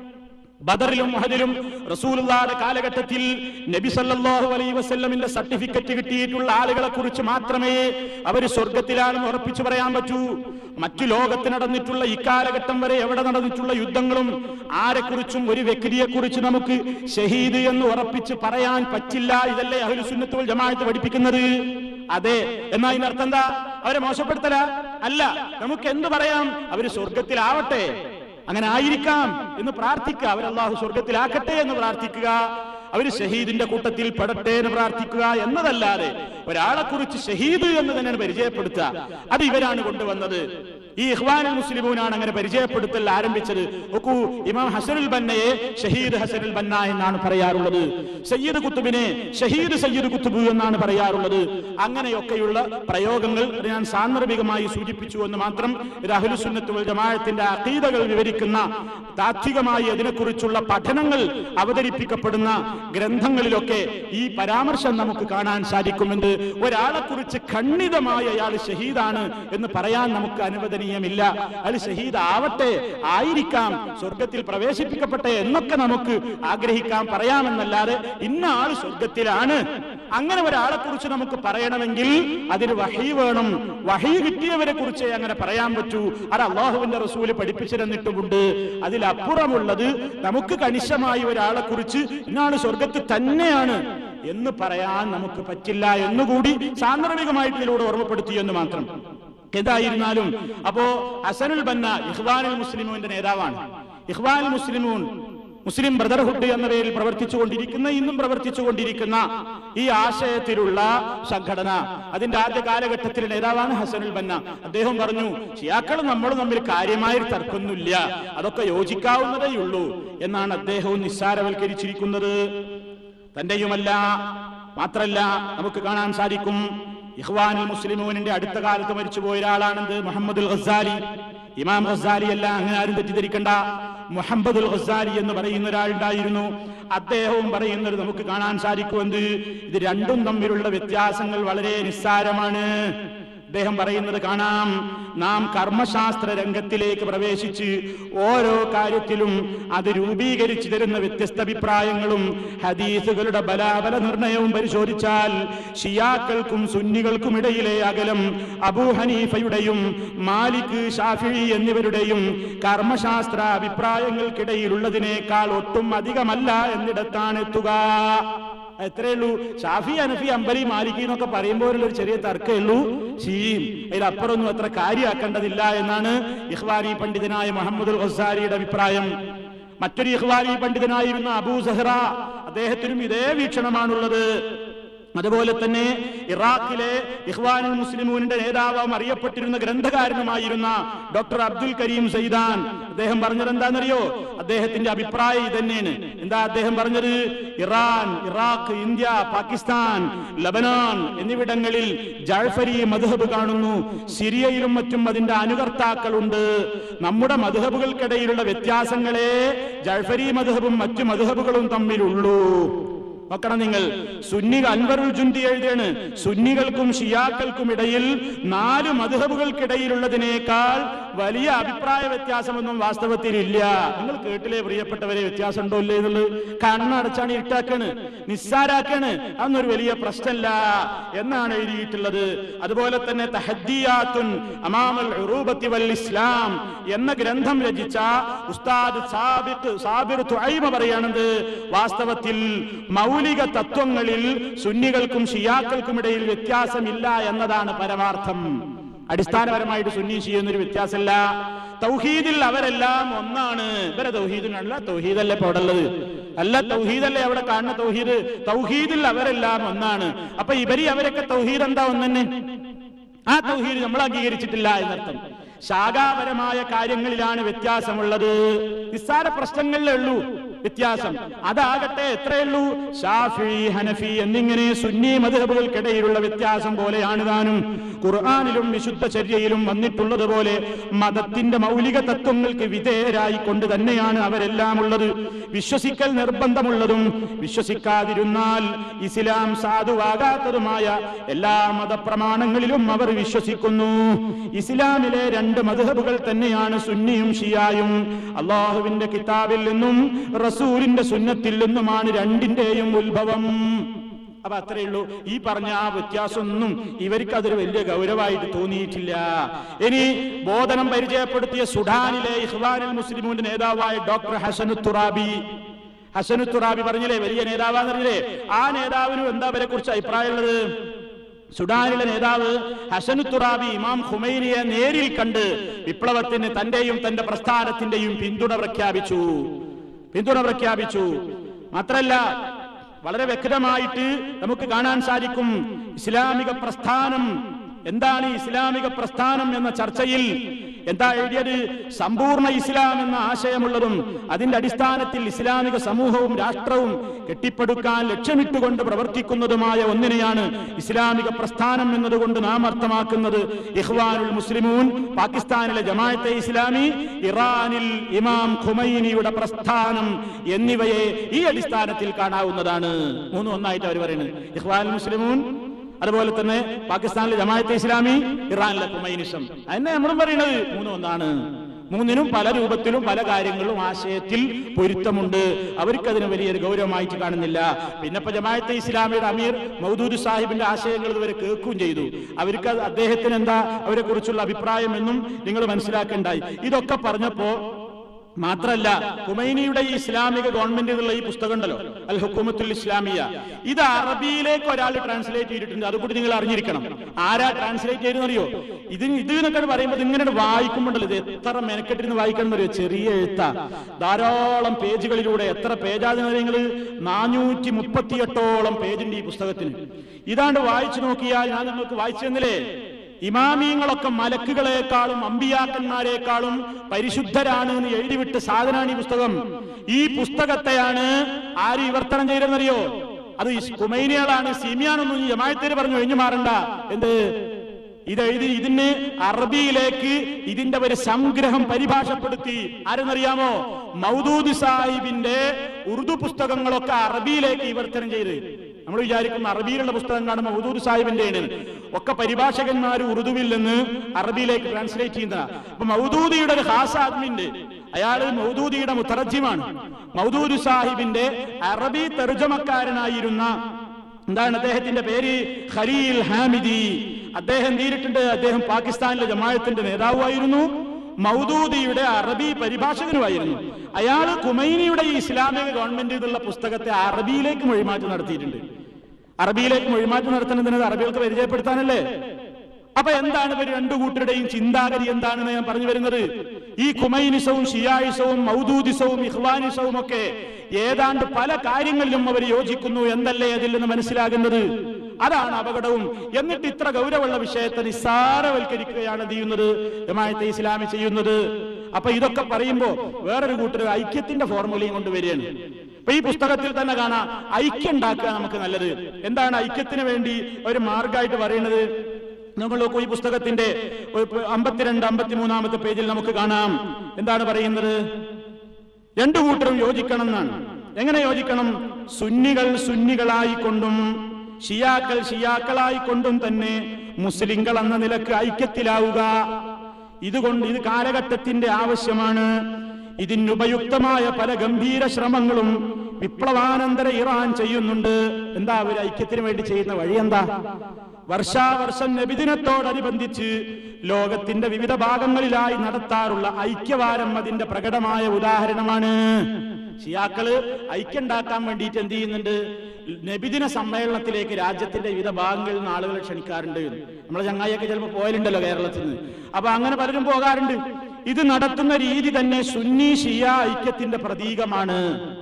ബദറിലും ഉഹദിലും റസൂലുള്ളാഹിയുടെ കാലഘട്ടത്തിൽ നബി സല്ലല്ലാഹു അലൈഹി വസല്ലമിന്റെ സർട്ടിഫിക്കറ്റ് കിട്ടിയിട്ടുള്ള ആളുകളെ കുറിച്ച് മാത്രമേ അവർ സ്വർഗത്തിലാണെന്ന് ഉറപ്പിച്ചു പറയാൻ പറ്റൂ. മറ്റു ലോകത്ത് നടന്നിട്ടുള്ള ഇക്കാലഘട്ടം വരെ എവിടെ നടന്നിട്ടുള്ള യുദ്ധങ്ങളും ആരെക്കുറിച്ചും ഒരു വ്യക്തിയെ കുറിച്ച് നമുക്ക് ഷഹീദ് എന്ന് ഉറപ്പിച്ച് പറയാൻ പറ്റില്ല. ഇതല്ലേ അഹ്ലുസുന്നത്ത് വൽ ജമാഅത്ത് പഠിപ്പിക്കുന്നത്? അതെ. എന്നാൽ ഇതിനർത്ഥം എന്താ? അവരെ മോശപ്പെടുത്തല അല്ല. നമുക്ക് എന്ത് പറയാം? അവര് സ്വർഗത്തിലാവട്ടെ, അങ്ങനെ ആയിരിക്കാം എന്ന് പ്രാർത്ഥിക്കുക. അവർ അല്ലാഹു സ്വർഗത്തിലാക്കട്ടെ എന്ന് പ്രാർത്ഥിക്കുക. അവർ ഷഹീദിന്റെ കൂട്ടത്തിൽ പെടട്ടെ എന്ന് പ്രാർത്ഥിക്കുക എന്നതല്ലാതെ ഒരാളെ കുറിച്ച് ഷഹീദ് എന്ന് തന്നെ പരിചയപ്പെടുത്തുക, അത് ഇവരാണ് കൊണ്ടുവന്നത്. ഈ ഇഖ്വാനുൽ മുസ്ലിമൂനാണ് അങ്ങനെ പരിചയപ്പെടുത്തൽ ആരംഭിച്ചത്. നോക്കൂ, ഇമാം ഹസനുൽ ബന്നയെ ഷഹീദ് ഹസനുൽ ബന്ന എന്നാണ് പറയാറുള്ളത്. സയ്യിദ് കുത്തുബിനെ ഷഹീദ് സയ്യിദ് കുത്തുബ് എന്നാണ് പറയാറുള്ളത്. അങ്ങനെയൊക്കെയുള്ള പ്രയോഗങ്ങൾ ഞാൻ സാന്ദർഭികമായി സൂചിപ്പിച്ചു എന്ന് മാത്രം. അഹ്ലുസുന്നത്ത് വൽ ജമാഅത്തിന്റെ അഖീദകൾ വിവരിക്കുന്ന, താത്വികമായി അതിനെക്കുറിച്ചുള്ള പഠനങ്ങൾ അവതരിപ്പിക്കപ്പെടുന്ന ഗ്രന്ഥങ്ങളിലൊക്കെ ഈ പരാമർശം നമുക്ക് കാണാൻ സാധിക്കുമെന്ന്. ഒരാളെ കുറിച്ച് ഖണ്ഡിതമായ അയാൾ ഷഹീദാണ് എന്ന് പറയാൻ നമുക്ക് അനുവദനീയമില്ല. അയാൾ ഷഹീദ് ആവട്ടെ, ആയിരിക്കാം, സ്വർഗത്തിൽ പ്രവേശിപ്പിക്കപ്പെട്ടെ എന്നൊക്കെ നമുക്ക് ആഗ്രഹിക്കാം, പറയാമെന്നല്ലാതെ ഇന്ന ആൾ സ്വർഗത്തിലാണ് അങ്ങനെ ഒരാളെ കുറിച്ച് നമുക്ക് പറയണമെങ്കിൽ അതിന് വഹി വേണം. വഹി കിട്ടിയവരെ കുറിച്ച് അങ്ങനെ പറയാൻ പറ്റൂ. അത് അള്ളാഹുവിന്റെ റസൂല് പഠിപ്പിച്ചു തന്നിട്ടുമുണ്ട്. അതിലപ്പുറമുള്ളത് നമുക്ക് കണിശമായി ഒരാളെ കുറിച്ച് ഇന്നാണ് സ്വർഗത്ത് തന്നെയാണ് എന്ന് പറയാൻ നമുക്ക് പറ്റില്ല എന്നുകൂടി സാന്ദർഭികമായിട്ട് ഇതിലൂടെ ഓർമ്മപ്പെടുത്തി എന്ന് മാത്രം. ഏതായിരുന്നാലും അപ്പോ ഹസനുൽ ബന്ന ഇഖ്വാനുൽ മുസ്ലിമൂന്റെ നേതാവാണ്. ഇഖ്വാനുൽ മുസ്ലിമൂൻ മുസ്ലിം ബ്രദർഹുഡ് എന്ന പേരിൽ പ്രവർത്തിച്ചുകൊണ്ടിരിക്കുന്ന ഇന്നും പ്രവർത്തിച്ചുകൊണ്ടിരിക്കുന്ന ഈ ആശയത്തിലുള്ള സംഘടന, അതിന്റെ ആദ്യ കാലഘട്ടത്തിലെ നേതാവാണ് ഹസനുൽ ബന്ന. അദ്ദേഹം പറഞ്ഞു, ഷിയാക്കളും നമ്മളും തമ്മിൽ കാര്യമായ തർക്കമൊന്നുമില്ല, അതൊക്കെ യോജിക്കാവുന്നതേ ഉള്ളൂ എന്നാണ് അദ്ദേഹവും നിസ്സാരവൽക്കരിച്ചിരിക്കുന്നത്. തന്റെയുമല്ല, മാത്രല്ല നമുക്ക് കാണാൻ സാധിക്കും ഇഖ്വാനുൽ മുസ്ലിമൂനിന്റെ അടുത്ത കാലത്ത് മരിച്ചുപോയ ഒരാളാണെന്ത് മുഹമ്മദുൽ ഗസാലി. ഇമാം ഗസാലി അല്ല, അങ്ങനെ ആരും തെറ്റിദ്ധരിക്കണ്ട. മുഹമ്മദുൽ ഗസാലി എന്ന് പറയുന്ന ഒരാളുണ്ടായിരുന്നു. അദ്ദേഹവും പറയുന്നത് നമുക്ക് കാണാൻ സാധിക്കുമെന്ന് ഇത് രണ്ടും തമ്മിലുള്ള വ്യത്യാസങ്ങൾ വളരെ നിസ്സാരമാണ്. അദ്ദേഹം പറയുന്നത് കാണാം, നാം കർമ്മശാസ്ത്ര രംഗത്തിലേക്ക് പ്രവേശിച്ച് ഓരോ കാര്യത്തിലും അത് രൂപീകരിച്ചു തരുന്ന വ്യത്യസ്ത അഭിപ്രായങ്ങളും ഹദീസുകളുടെ ബലാബല നിർണയവും പരിശോധിച്ചാൽ ഷിയാക്കൾക്കും സുന്നികൾക്കും ഇടയിലെ അകലം അബൂ ഹനീഫയുടെയും മാലിക്, ഷാഫിഈ എന്നിവരുടെയും കർമ്മശാസ്ത്ര അഭിപ്രായങ്ങൾക്കിടയിലുള്ളതിനേക്കാൾ ഒട്ടും അധികമല്ല എന്നിടത്താണ് എത്തുക. എത്രയേ ഉള്ളൂ? ഷാഫി, ഹനഫി, അംബലി, മാലിക്കി എന്നൊക്കെ പറയുമ്പോൾ ഒരു ചെറിയ തർക്കമേ ഉള്ളൂ. ഷീം അതിലപ്പുറമൊന്നും അത്ര കാര്യമാക്കേണ്ടതില്ല എന്നാണ് ഇഖ്വാനി പണ്ഡിതനായ മുഹമ്മദുൽ ഗസാലിയുടെ അഭിപ്രായം. മറ്റൊരു ഇഖ്വാനി പണ്ഡിതനായിരുന്ന അബൂ സഹ്റ, അദ്ദേഹത്തിനും ഇതേ വീക്ഷണമാണുള്ളത്. അതുപോലെ തന്നെ ഇറാഖിലെ ഇഖ്വാനുൽ മുസ്ലിമൂനിന്റെ നേതാവും അറിയപ്പെട്ടിരുന്ന ഗ്രന്ഥകാരനുമായിരുന്ന ഡോക്ടർ അബ്ദുൽ കരീം സൈദാൻ, അദ്ദേഹം പറഞ്ഞത് എന്താണെന്നറിയോ? അദ്ദേഹത്തിന്റെ അഭിപ്രായം ഇതന്നെയാണ്. എന്താ അദ്ദേഹം പറഞ്ഞത്? Iran, Iraq, India, Pakistan, Lebanon എന്നിവിടങ്ങളിൽ ജഅഫരി മദ്ഹബ് കാണുന്നു. സിറിയയിലും മറ്റും അതിന്റെ അനുകർത്താക്കളുണ്ട്. നമ്മുടെ മദ്ഹബുകൾക്കിടയിലുള്ള വ്യത്യാസങ്ങളെ ജഅഫരി മദ്ഹബും മറ്റു മദ്ഹബുകളും തമ്മിലുള്ളൂ. നോക്കണം നിങ്ങൾ. സുന്നികൾ അൻവറുൽ ജുന്ദി എഴുതാണ്, സുന്നികൾക്കും ഷിയാക്കൾക്കും ഇടയിൽ നാല് മദ്ഹബുകൾക്കിടയിലുള്ളതിനേക്കാൾ വലിയ അഭിപ്രായ വ്യത്യാസമൊന്നും വാസ്തവത്തിൽ ഇല്ല. നിങ്ങൾ കേട്ടില്ലേ പ്രിയപ്പെട്ടവരെ? വ്യത്യാസം ഉണ്ടോ ഇല്ലേ എന്നുള്ളത് കണ്ണടച്ചാണ് ഇട്ടാക്കാണ്, നിസ്സാരാക്കാണ്. അതൊന്നൊരു വലിയ പ്രശ്നമല്ല എന്നാണ് എഴുതിയിട്ടുള്ളത്. അതുപോലെ തന്നെ തഹദ്ദിയാത്തുൻ അമാമൽ ഉറൂബത്തി വൽ ഇസ്ലാം എന്ന ഗ്രന്ഥം രചിച്ച ഉസ്താദ് സാബിഖ് സാബിർ തുഐമ പറയുന്നത് വാസ്തവത്തിൽ മൗലിക തത്വങ്ങളിൽ സുന്നികൾക്കും ഷിയാക്കൾക്കും ഇടയിൽ വ്യത്യാസമില്ല എന്നതാണ് പരമാർത്ഥം. അടിസ്ഥാനപരമായിട്ട് സുന്നി ഷിയ എന്നൊരു വ്യത്യാസമല്ല. തൗഹീദിൽ അവരെല്ലാം ഒന്നാണ്. ഇവരെ തൗഹീദിനല്ല, തൗഹീദല്ലേ ഇപ്പൊ അവിടെ ഉള്ളത്? അല്ല, തൗഹീദല്ലേ അവിടെ കാണുന്ന തൗഹീദ്? തൗഹീദിൽ അവരെല്ലാം ഒന്നാണ്. അപ്പൊ ഇവരി അവരൊക്കെ തൗഹീദ് എന്താ ഒന്നെ? ആ തൗഹീദ് നമ്മൾ അംഗീകരിച്ചിട്ടില്ല എന്നർത്ഥം. ശാഖാപരമായ കാര്യങ്ങളിലാണ് വ്യത്യാസമുള്ളത്. നിസ്സാര പ്രശ്നങ്ങളിലേ ഉള്ളൂ വ്യത്യാസം. അതാകട്ടെ എത്രയുള്ളൂ? ഷാഫിഈ, ഹനഫി എന്നിങ്ങനെ സുന്നി മദ്ഹബുകൾക്കിടയിലുള്ള വ്യത്യാസം പോലെയാണ് താനും ഖുർആനിലും വിശുദ്ധ ചര്യയിലും വന്നിട്ടുള്ളത് പോലെ മതത്തിന്റെ മൗലിക തത്വങ്ങൾക്ക് വിധേയരായി കൊണ്ട് തന്നെയാണ് അവരെല്ലാം ഉള്ളത്. വിശ്വസിക്കൽ നിർബന്ധമുള്ളതും വിശ്വസിക്കാതിരുന്നാൽ ഇസ്ലാം സാധുവാകാത്തതുമായ എല്ലാ മതപ്രമാണങ്ങളിലും അവർ വിശ്വസിക്കുന്നു. ഇസ്ലാമിലെ രണ്ട് മദ്ഹബുകൾ തന്നെയാണ് സുന്നിയും ഷിയായും. അള്ളാഹുവിന്റെ കിതാബിൽ നിന്നും റസൂലിന്റെ സുന്നത്തിൽ നിന്നുമാണ് രണ്ടിന്റെയും ഉത്ഭവം. അപ്പൊ അത്രയേ ഉള്ളൂ. ഈ പറഞ്ഞ ആ വ്യത്യാസമൊന്നും ഇവർക്ക് അതൊരു വലിയ ഗൗരവമായിട്ട് തോന്നിയിട്ടില്ല. ഇനി ബോധനം പരിചയപ്പെടുത്തിയ സുഡാനിലെ ഇഖ്വാനുൽ മുസ്ലിമൂന്റെ നേതാവായ ഡോക്ടർ ഹസനു തുറാബി, ഹസനു തുറാബി പറഞ്ഞില്ലേ വലിയ നേതാവാന്ന് പറഞ്ഞില്ലേ? ആ നേതാവിനും എന്താ അവരെ കുറിച്ച് അഭിപ്രായമുള്ളത്? സുഡാനിലെ നേതാവ് ഹസനു തുറാബി ഇമാം ഖുമൈനിയെ നേരിൽ കണ്ട് വിപ്ലവത്തിന് തന്റെയും തന്റെ പ്രസ്ഥാനത്തിന്റെയും പിന്തുണ പ്രഖ്യാപിച്ചു പിന്തുണ പ്രഖ്യാപിച്ചു മാത്രല്ല വളരെ വ്യക്തമായിട്ട് നമുക്ക് കാണാൻ സാധിക്കും ഇസ്ലാമിക പ്രസ്ഥാനം എന്താണ്. ഇസ്ലാമിക പ്രസ്ഥാനം എന്ന ചർച്ചയിൽ എന്താ എഴുതിയത്? സമ്പൂർണ്ണ ഇസ്ലാം എന്ന ആശയമുള്ളതും അതിന്റെ അടിസ്ഥാനത്തിൽ ഇസ്ലാമിക സമൂഹവും രാഷ്ട്രവും കെട്ടിപ്പടുക്കാൻ ലക്ഷ്യമിട്ടുകൊണ്ട് പ്രവർത്തിക്കുന്നതുമായ ഒന്നിനെയാണ് ഇസ്ലാമിക പ്രസ്ഥാനം എന്നതുകൊണ്ട് നാം അർത്ഥമാക്കുന്നത്. ഇഖ്വാനുൽ മുസ്ലിമൂൻ, പാകിസ്ഥാനിലെ ജമാഅത്തെ ഇസ്ലാമി, ഇറാനിൽ ഇമാം ഖുമൈനിയുടെ പ്രസ്ഥാനം എന്നിവയെ ഈ അടിസ്ഥാനത്തിൽ കാണാവുന്നതാണ്. മൂന്നും ഒന്നായിട്ട് അവർ പറയുന്നത്. ഇഖ്വാനുൽ മുസ്ലിമൂൻ, അതുപോലെ തന്നെ പാകിസ്ഥാനിലെ ജമാഅത്തെ ഇസ്ലാമി, ഇറാനിലെ ഖുമൈനിസം. അതിനെ നമ്മളും പറയുന്നത് മൂന്നും ഒന്നാണ്. മൂന്നിനും പല രൂപത്തിലും പല കാര്യങ്ങളിലും ആശയത്തിൽ പൊരുത്തമുണ്ട്. അവർക്കതിന് വലിയൊരു ഗൗരവമായിട്ട് കാണുന്നില്ല. പിന്നെ ഇപ്പൊ ജമാഅത്തെ ഇസ്ലാമിയുടെ അമീർ മൗദൂദ് സാഹിബിന്റെ ആശയങ്ങൾ ഇതുവരെ കേൾക്കുകയും ചെയ്തു. അവർക്ക് അദ്ദേഹത്തിന് എന്താ അവരെ കുറിച്ചുള്ള അഭിപ്രായം എന്നും നിങ്ങൾ മനസ്സിലാക്കേണ്ടായി. ഇതൊക്കെ പറഞ്ഞപ്പോ മാത്രല്ല, ഖുമൈനിയുടെ ഈ ഇസ്ലാമിക ഗവൺമെന്റിനുള്ള ഈ പുസ്തകം ഉണ്ടല്ലോ, അൽ ഹുക്കൂമത്തുൽ ഇസ്ലാമിയ, ഇത് അറബിയിലേക്ക് ഒരാൾ ട്രാൻസ്ലേറ്റ് ചെയ്തിട്ടുണ്ട്. അതുകൂടി നിങ്ങൾ അറിഞ്ഞിരിക്കണം. ആരാ ട്രാൻസ്ലേറ്റ് ചെയ്തെന്നറിയോ? ഇത് ഇത് എന്നൊക്കെ പറയുമ്പോൾ ഇങ്ങനെ വായിക്കുമ്പോണ്ടല്ലോ, ഇത് എത്ര മെനക്കെട്ടിരുന്ന് വായിക്കണം എന്നറിയോ? ചെറിയ എഴുത്താ, ധാരാളം പേജുകളിലൂടെ. എത്ര പേജാന്ന് നിങ്ങൾ നാനൂറ്റി മുപ്പത്തിയെട്ടോളം പേജുണ്ട് ഈ പുസ്തകത്തിന്. ഇതാണ്ട് വായിച്ചു നോക്കിയാൽ ഞാൻ നിങ്ങൾക്ക് വായിച്ചു തന്നില്ലേ, ഇമാമിയങ്ങളൊക്കെ മലക്കുകളെക്കാളും അമ്പിയാക്കന്മാരെക്കാളും പരിശുദ്ധരാണ് എന്ന് എഴുതിവിട്ട സാധനമാണ് ഈ പുസ്തകം. ഈ പുസ്തകത്തെയാണ് ആര് വിവർത്തനം ചെയ്തെന്നറിയോ? അത് ഖുമൈനികളാണ്. സീമിയാനൊന്നും ജമാഅത്തേര് പറഞ്ഞു ഒഴിഞ്ഞു മാറണ്ട. എന്ത് ഇതെഴുതി ഇതിന് അറബിയിലേക്ക് ഇതിന്റെ ഒരു സംഗ്രഹം പരിഭാഷപ്പെടുത്തി. ആരെന്നറിയാമോ? മൗദൂദ് സാഹിബിന്റെ ഉറുദു പുസ്തകങ്ങളൊക്കെ അറബിയിലേക്ക് വിവർത്തനം ചെയ്ത്. നമ്മൾ വിചാരിക്കും അറബിയിലുള്ള പുസ്തകം കാണുമ്പോൾ മൗദൂദ് സാഹിബിന്റെയാണ്. ഒക്കെ പരിഭാഷകന്മാർ ഉറുദുവിൽ നിന്ന് അറബിയിലേക്ക് ട്രാൻസ്ലേറ്റ് ചെയ്യുന്ന. അപ്പൊ മൗദൂദിയുടെ ഒരു ഖാസ് ആദ്മിണ്ട്, അയാള് മൗദൂദിയുടെ മുത്തറജ്ജിമാണ്. മൗദൂദ് സാഹിബിന്റെ അറബി തർജമക്കാരനായിരുന്ന, എന്താണ് അദ്ദേഹത്തിന്റെ പേര്? ഖലീൽ ഹാമിദി. അദ്ദേഹം നേരിട്ടുണ്ട്. അദ്ദേഹം പാകിസ്ഥാനിലെ ജമാഅത്തിന്റെ നേതാവായിരുന്നു, മൗദൂദിയുടെ അറബി പരിഭാഷകനുമായിരുന്നു. അയാൾ ഖുമൈനിയുടെ ഈ ഇസ്ലാമിക ഗവൺമെന്റ് എന്നുള്ള പുസ്തകത്തെ അറബിയിലേക്ക് മൊഴിമാറ്റം നടത്തിയിട്ടുണ്ട്. അറബിയിലേക്ക് മൊഴിമാറ്റം നടത്തുന്നതിന് അറബികൾക്ക് പരിചയപ്പെടുത്താനല്ലേ? അപ്പൊ എന്താണ് ഇവർ രണ്ടു കൂട്ടരുടെയും ചിന്താഗതി എന്താണെന്ന് ഞാൻ പറഞ്ഞു വരുന്നത്. ഈ ഖുമൈനിസവും ഷിയായിസവും മൗദൂദിസവും ഇഖ്വാനിസവും ഒക്കെ ഏതാണ്ട് പല കാര്യങ്ങളിലും അവർ യോജിക്കുന്നു എന്നല്ലേ അതിൽ നിന്ന് മനസ്സിലാകുന്നത്. അതാണ് അപകടവും. എന്നിട്ട് ഇത്ര ഗൗരവമുള്ള വിഷയത്തെ നിസ്സാരവൽക്കരിക്കുകയാണ് ചെയ്യുന്നത് ജമാഅത്തെ ഇസ്ലാമി ചെയ്യുന്നത്. അപ്പൊ ഇതൊക്കെ പറയുമ്പോ വേറൊരു കൂട്ടർ ഐക്യത്തിന്റെ ഫോർമുലയും കൊണ്ടുവരികയാണ്. അപ്പൊ ഈ പുസ്തകത്തിൽ തന്നെ കാണാം, ഐക്യം ഉണ്ടാക്കുക നമുക്ക് നല്ലത്. എന്താണ് ഐക്യത്തിന് വേണ്ടി ഒരു മാർഗമായിട്ട് പറയുന്നത്? നമ്മൾ നോക്കൂ, ഈ പുസ്തകത്തിന്റെ അമ്പത്തിരണ്ട് അമ്പത്തി മൂന്നാമത്തെ പേജിൽ നമുക്ക് കാണാം. എന്താണ് പറയുന്നത്? രണ്ടു കൂട്ടരും യോജിക്കണം എന്നാണ്. എങ്ങനെ യോജിക്കണം? സുന്നികൾ സുന്നികളായിക്കൊണ്ടും ഷിയാക്കൾ ഷിയാക്കളായിക്കൊണ്ടും തന്നെ മുസ്ലിങ്ങൾ എന്ന നിലക്ക് ഐക്യത്തിലാവുക. ഇതുകൊണ്ട് ഇത് കാലഘട്ടത്തിന്റെ ആവശ്യമാണ്. ഇതിനുപയുക്തമായ പല ഗംഭീര ശ്രമങ്ങളും വിപ്ലവാനന്തര ഇറാൻ ചെയ്യുന്നുണ്ട്. എന്താ അവർ ഐക്യത്തിന് വേണ്ടി ചെയ്യുന്ന വഴി? എന്താ? വർഷാവർഷം നബിദിനത്തോടനുബന്ധിച്ച് ലോകത്തിന്റെ വിവിധ ഭാഗങ്ങളിലായി നടത്താറുള്ള ഐക്യവാരം അതിന്റെ പ്രകടമായ ഉദാഹരണമാണ്. ഷിയാക്കള് ഐക്യം ഉണ്ടാക്കാൻ വേണ്ടിയിട്ട് എന്ത് ചെയ്യുന്നുണ്ട്? നബിദിന സമ്മേളനത്തിലേക്ക് രാജ്യത്തിന്റെ വിവിധ ഭാഗങ്ങളിൽ നിന്ന് ആളുകളെ ക്ഷണിക്കാറുണ്ട്. നമ്മളെ ചങ്ങായിയൊക്കെ ചിലപ്പോൾ പോയാലുണ്ടല്ലോ കേരളത്തിൽ നിന്ന്. അപ്പൊ അങ്ങനെ പലരും പോകാറുണ്ട്. ഇത് നടത്തുന്ന രീതി തന്നെ സുന്നി ഷിയ ഐക്യത്തിന്റെ പ്രതീകമാണ്.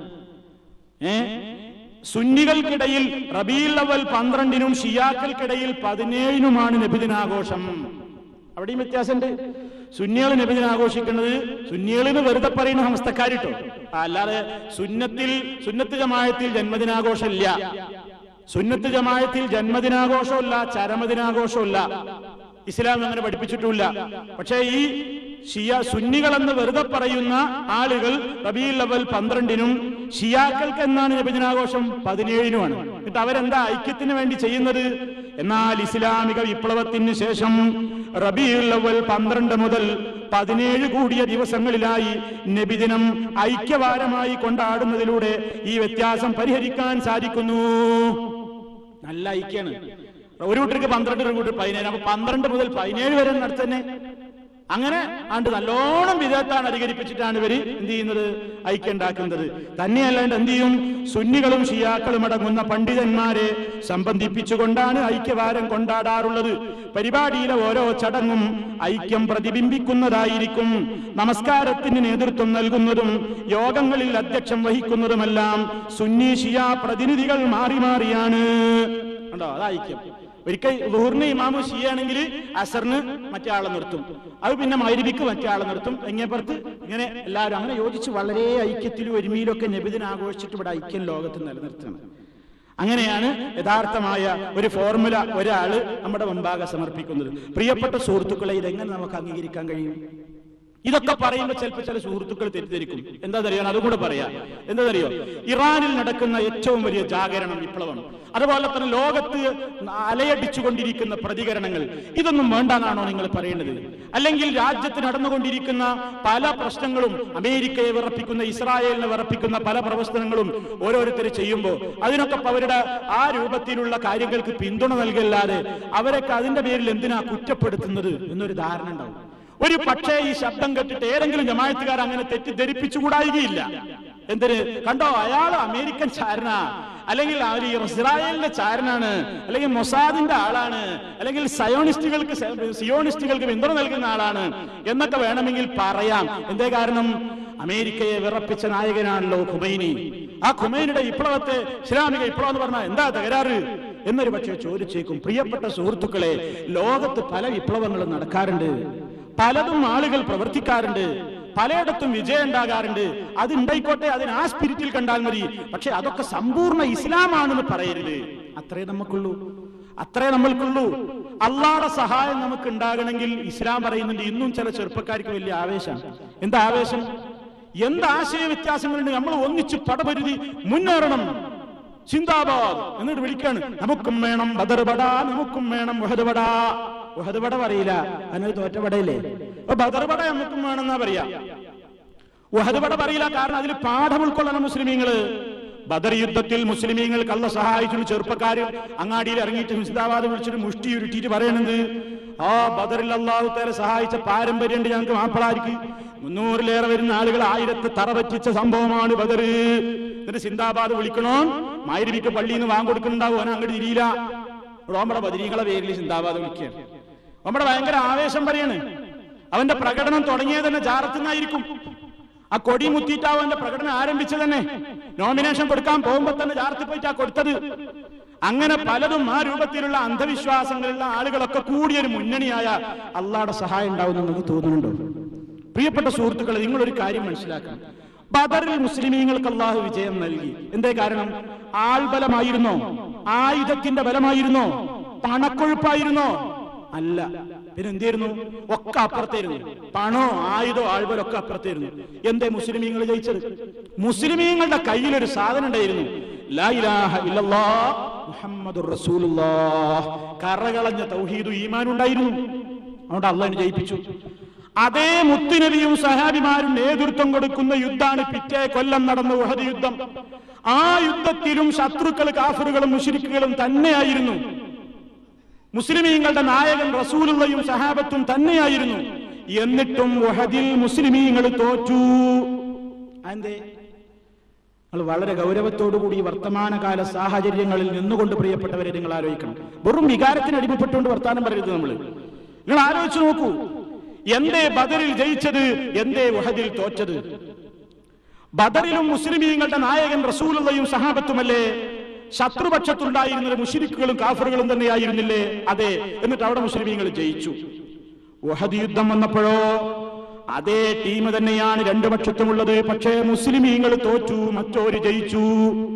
ഏ സുന്നികൾക്കിടയിൽ റബീഉൽ അവ്വൽ പന്ത്രണ്ടിനും ഷിയാക്കൾക്കിടയിൽ പതിനേഴിനുമാണ് നബിദിനാഘോഷം. അവിടെയും വ്യത്യാസമുണ്ട്. സുന്നികൾ നബിദിനം ആഘോഷിക്കുന്നത് സുന്നികളിന് വെറുതെ പറയുന്ന ഹംസ്തക്കാരിട്ടോ, അല്ലാതെ സുന്നത്തിൽ സുന്നത്ത് ജമാഅത്തിൽ ജന്മദിനാഘോഷമില്ല. സുന്നത്ത് ജമാഅത്തിൽ ജന്മദിനാഘോഷമില്ല, ചരമദിനാഘോഷമില്ല. ഇസ്ലാം അങ്ങനെ പഠിപ്പിച്ചിട്ടില്ല. പക്ഷേ ഈ ഷിയ സുന്നികളെന്ന് വെറുതെ പറയുന്ന ആളുകൾ റബീഉൽ അവ്വൽ പന്ത്രണ്ടിനും ഷിയാക്കൾക്ക് എന്നാണ് നബിദിനാഘോഷം പതിനേഴിനുമാണ്. എന്നിട്ട് അവരെന്താ ഐക്യത്തിന് വേണ്ടി ചെയ്യുന്നത്? എന്നാൽ ഇസ്ലാമിക വിപ്ലവത്തിന് ശേഷം റബീഉൽ അവ്വൽ പന്ത്രണ്ട് മുതൽ പതിനേഴ് കൂടിയ ദിവസങ്ങളിലായി നബിദിനം ഐക്യവാരമായി കൊണ്ടാടുന്നതിലൂടെ ഈ വ്യത്യാസം പരിഹരിക്കാൻ സാധിക്കുന്നു. നല്ല ഐക്യാണ്. ഒരു കൂട്ടർക്ക് പന്ത്രണ്ട്, ഒരു കൂട്ടർ പതിനേഴ്. അപ്പൊ പന്ത്രണ്ട് മുതൽ പതിനേഴ് വരെ നടത്തന്നെ. അങ്ങനെ ആണ്ട് നല്ലോണം വിധേയത്താണ് അധികരിപ്പിച്ചിട്ടാണ് ഇവര് എന്ത് ചെയ്യുന്നത്? ഐക്യം ഉണ്ടാക്കുന്നത്. തന്നെയല്ലാണ്ട് എന്ത് ചെയ്യും? സുന്നികളും ഷിയാക്കളും അടങ്ങുന്ന പണ്ഡിതന്മാരെ സംബന്ധിപ്പിച്ചുകൊണ്ടാണ് ഐക്യവാരം കൊണ്ടാടാറുള്ളത്. പരിപാടിയിലെ ഓരോ ചടങ്ങും ഐക്യം പ്രതിബിംബിക്കുന്നതായിരിക്കും. നമസ്കാരത്തിന് നേതൃത്വം നൽകുന്നതും യോഗങ്ങളിൽ അധ്യക്ഷം വഹിക്കുന്നതുമെല്ലാം സുന്നി ഷിയ പ്രതിനിധികൾ മാറി മാറിയാണ്. കണ്ടോ? അത് ഐക്യം. ഒരിക്കൽ ളുഹറിന് ഇമാമു ഷിയാണെങ്കിൽ അസറിന് മറ്റേ ആളെ നിർത്തും, അത് പിന്നെ മഗ്രിബിക്ക് മറ്റേ ആളെ നിർത്തും. എങ്ങേപ്പുറത്ത് ഇങ്ങനെ എല്ലാവരും അങ്ങനെ യോജിച്ച് വളരെ ഐക്യത്തിലും ഒരുമയിലൊക്കെ നബിദിനം ആഘോഷിച്ചിട്ട് ഇവിടെ ഐക്യം ലോകത്ത് നിലനിർത്തണം. അങ്ങനെയാണ് യഥാർത്ഥമായ ഒരു ഫോർമുല ഒരാള് നമ്മുടെ മുമ്പാകെ സമർപ്പിക്കുന്നത്. പ്രിയപ്പെട്ട സുഹൃത്തുക്കളെ, ഇതെങ്ങനെ നമുക്ക് അംഗീകരിക്കാൻ കഴിയും? ഇതൊക്കെ പറയുമ്പോൾ ചിലപ്പോൾ ചില സുഹൃത്തുക്കൾ തെറ്റിദ്ധരിക്കും. എന്താണെന്നറിയോ? അതുകൂടെ പറയാം. എന്താണെന്നറിയോ? ഇറാനിൽ നടക്കുന്ന ഏറ്റവും വലിയ ജാഗരണം, വിപ്ലവം, അതുപോലെ തന്നെ ലോകത്ത് അലയടിച്ചുകൊണ്ടിരിക്കുന്ന പ്രതികരണങ്ങൾ, ഇതൊന്നും വേണ്ടെന്നാണോ നിങ്ങൾ പറയുന്നത്? അല്ലെങ്കിൽ രാജ്യത്ത് നടന്നുകൊണ്ടിരിക്കുന്ന പല പ്രശ്നങ്ങളും, അമേരിക്കയെ വിറപ്പിക്കുന്ന, ഇസ്രായേലിനെ വിറപ്പിക്കുന്ന പല പ്രവർത്തനങ്ങളും ഓരോരുത്തർ ചെയ്യുമ്പോൾ അതിനൊക്കെ അവരുടെ ആ രൂപത്തിലുള്ള കാര്യങ്ങൾക്ക് പിന്തുണ നൽകല്ലാതെ അവരൊക്കെ അതിന്റെ പേരിൽ എന്തിനാ കുറ്റപ്പെടുത്തുന്നത് എന്നൊരു ധാരണ ഉണ്ടാവും. ഒരു പക്ഷേ ഈ ശബ്ദം കേട്ടിട്ട് ഏതെങ്കിലും ജമാഅത്തുകാർ അങ്ങനെ തെറ്റിദ്ധരിപ്പിച്ചുകൂടായികയില്ല. എന്തിന്? കണ്ടോ, അയാൾ അമേരിക്കൻ ചാരനാ, അല്ലെങ്കിൽ അവർ ഇസ്രായേലിന്റെ ചാരനാണ്, അല്ലെങ്കിൽ മൊസാദിന്റെ ആളാണ്, അല്ലെങ്കിൽ സയോണിസ്റ്റുകൾക്ക് സിയോണിസ്റ്റുകൾക്ക് പിന്തുണ നൽകുന്ന ആളാണ് എന്നൊക്കെ വേണമെങ്കിൽ പറയാം. എന്തേ കാരണം? അമേരിക്കയെ വിറപ്പിച്ച നായകനാണല്ലോ ഖുമൈനി. ആ ഖുമൈനിയുടെ വിപ്ലവത്തെ ഇസ്ലാമിക വിപ്ലവം എന്ന് പറഞ്ഞാൽ എന്താ തകരാറ് എന്നൊരു പക്ഷേ ചോദിച്ചേക്കും. പ്രിയപ്പെട്ട സുഹൃത്തുക്കളെ, ലോകത്ത് പല വിപ്ലവങ്ങളും നടക്കാറുണ്ട്, പലതും ആളുകൾ പ്രവർത്തിക്കാറുണ്ട്, പലയിടത്തും വിജയം ഉണ്ടാകാറുണ്ട്. അത് ഉണ്ടായിക്കോട്ടെ, അതിന് ആ സ്പിരിറ്റിൽ കണ്ടാൽ മതി. പക്ഷെ അതൊക്കെ സമ്പൂർണ്ണ ഇസ്ലാമാണെന്ന് പറയരുത്. അത്രേ നമുക്കുള്ളൂ, അത്രേ നമ്മൾക്കുള്ളൂ. അള്ളാഹുടെ സഹായം നമുക്ക് ഉണ്ടാകണമെങ്കിൽ ഇസ്ലാം പറയുന്നുണ്ട്. ഇന്നും ചില ചെറുപ്പക്കാർക്ക് വലിയ ആവേശം. എന്താ ആവേശം? എന്ത് ആശയ വ്യത്യാസങ്ങളുണ്ട്, നമ്മൾ ഒന്നിച്ച് പടപരുതി മുന്നേറണം, സിന്ദാബാദ് എന്നിട്ട് വിളിക്കാണ്. നമുക്കും വേണം ബദർപട, നമുക്കും വേണം ഉഹദ് പട. ഉഹദ് പട പറയില്ല, അതിനൊരു തോറ്റപടയില്ലേ. അപ്പൊ ബദർപട നമുക്കും വേണമെന്നാ പറയാ, ഉഹദ് പട പറയില്ല. കാരണം അതിൽ പാഠം ഉൾക്കൊള്ളണം മുസ്ലിമീങ്ങള്. ബദർ യുദ്ധത്തിൽ മുസ്ലിമീങ്ങൾക്ക് അള്ളാഹ് സഹായിച്ചു. ചെറുപ്പക്കാര് അങ്ങാടിയിൽ ഇറങ്ങിയിട്ട് സിന്ദാബാദ് വിളിച്ചിട്ട് മുഷ്ടി ഉരുട്ടിയിട്ട് പറയണത്, ആ ബദറിൽ അള്ളാഹു തആല സഹായിച്ച പാരമ്പര്യമുണ്ട് ഞങ്ങൾക്ക് മാപ്പിളാർക്ക്. മുന്നൂറിലേറെ വരുന്ന ആളുകൾ ആയിരത്തെ തറ പറ്റിച്ച സംഭവമാണ് ബദർ. എന്നിട്ട് സിന്ദാബാദ് വിളിക്കണോ, മഗ്‌രിബിക്ക് പള്ളിയിൽ നിന്ന് വാങ്ങിക്കൊടുക്കുന്നുണ്ടാവും, അവൻ അങ്ങോട്ട് തിരിയില്ല. നമ്മുടെ ബദരീകളെ പേരിൽ സിന്ദാബാദ് വിളിക്കുകയാണ്. നമ്മുടെ ഭയങ്കര ആവേശം പറയാണ്. അവന്റെ പ്രകടനം തുടങ്ങിയത് തന്നെ ജാറത്തുനിന്നായിരിക്കും. ആ കൊടി മുത്തിയിട്ടാവും അവന്റെ പ്രകടനം ആരംഭിച്ചത് തന്നെ. നോമിനേഷൻ കൊടുക്കാൻ പോകുമ്പോ തന്നെ ജാറത്തിൽ പോയിട്ടാ കൊടുത്തത്. അങ്ങനെ പലതും ആ രൂപത്തിലുള്ള അന്ധവിശ്വാസങ്ങളുള്ള ആളുകളൊക്കെ കൂടിയൊരു മുന്നണിയായ അള്ളാഹുടെ സഹായം ഉണ്ടാവുമെന്ന് നിങ്ങൾക്ക് തോന്നുന്നുണ്ടോ? പ്രിയപ്പെട്ട സുഹൃത്തുക്കളെ, നിങ്ങളൊരു കാര്യം മനസ്സിലാക്കണം. ബദറിൽ മുസ്ലിമീങ്ങൾക്ക് അള്ളാഹു വിജയം നൽകി. എന്തേ കാരണം? ആൾബലമായിരുന്നോ? ആയുധത്തിന്റെ ബലമായിരുന്നോ? പണക്കൊഴുപ്പായിരുന്നോ? അല്ല. പിന്നെ എന്തായിരുന്നു? ഒക്കെ അപ്പുറത്തായിരുന്നു. പണോ ആയുധോ ആൾബലോ ഒക്കെ അപ്പുറത്തായിരുന്നു. എന്തേ മുസ്ലിമീങ്ങൾ ജയിച്ചത്? മുസ്ലിമീങ്ങളുടെ കയ്യിലൊരു സാധനം ഉണ്ടായിരുന്നു, ലാ ഇലാഹ ഇല്ലല്ലാഹ് മുഹമ്മദുർ റസൂലുള്ളാഹ്. കറകളഞ്ഞ തൗഹീദും ഈമാനും ഉണ്ടായിരുന്നു. അതുകൊണ്ട് അള്ളാഹു ജയിപ്പിച്ചു. അതേ മുത്തുനബിയും സഹാബിമാരും നേതൃത്വം കൊടുക്കുന്ന യുദ്ധാണ് പിറ്റേ കൊല്ലം നടന്ന ഉഹദ് യുദ്ധം. ആ യുദ്ധത്തിലും ശത്രുക്കൾ കാഫിറുകളും മുശ്രിക്കുകളും തന്നെയായിരുന്നു. മുസ്ലിമീങ്ങളുടെ നായകൻ റസൂലുള്ളയും സഹാബത്തും തന്നെയായിരുന്നു. എന്നിട്ടും ഉഹദിൽ മുസ്ലിമീങ്ങൾ തോറ്റു. അതെന്തേ? നിങ്ങൾ വളരെ ഗൗരവത്തോടുകൂടി വർത്തമാനകാല സാഹചര്യങ്ങളിൽ നിന്നുകൊണ്ട് പ്രിയപ്പെട്ടവരെ നിങ്ങൾ ആലോചിക്കണം. വെറും വികാരത്തിന് അടിമപ്പെട്ടുകൊണ്ട് വർത്താനം പറയരുത്. നമ്മൾ നിങ്ങൾ ആലോചിച്ചു നോക്കൂ. എന്തേ ബദറിൽ ജയിച്ചത്? എന്തേ ഉഹദിൽ തോറ്റത്? ബദറിലും മുസ്ലിമീങ്ങളുടെ നായകൻ റസൂലുള്ളയും സഹാബത്തുമല്ലേ? ശത്രുപക്ഷത്തുണ്ടായിരുന്നത് മുശ്രിക്കുകളും കാഫിറുകളും തന്നെയായിരുന്നില്ലേ? അതെ. എന്നിട്ട് അവിടെ മുസ്ലിമീങ്ങൾ ജയിച്ചു. ഉഹദ് യുദ്ധം വന്നപ്പോഴോ അതേ ടീം തന്നെയാണ് രണ്ടു പക്ഷത്തുമുള്ളത്. പക്ഷേ മുസ്ലിമീങ്ങൾ തോറ്റു, മറ്റോര് ജയിച്ചു.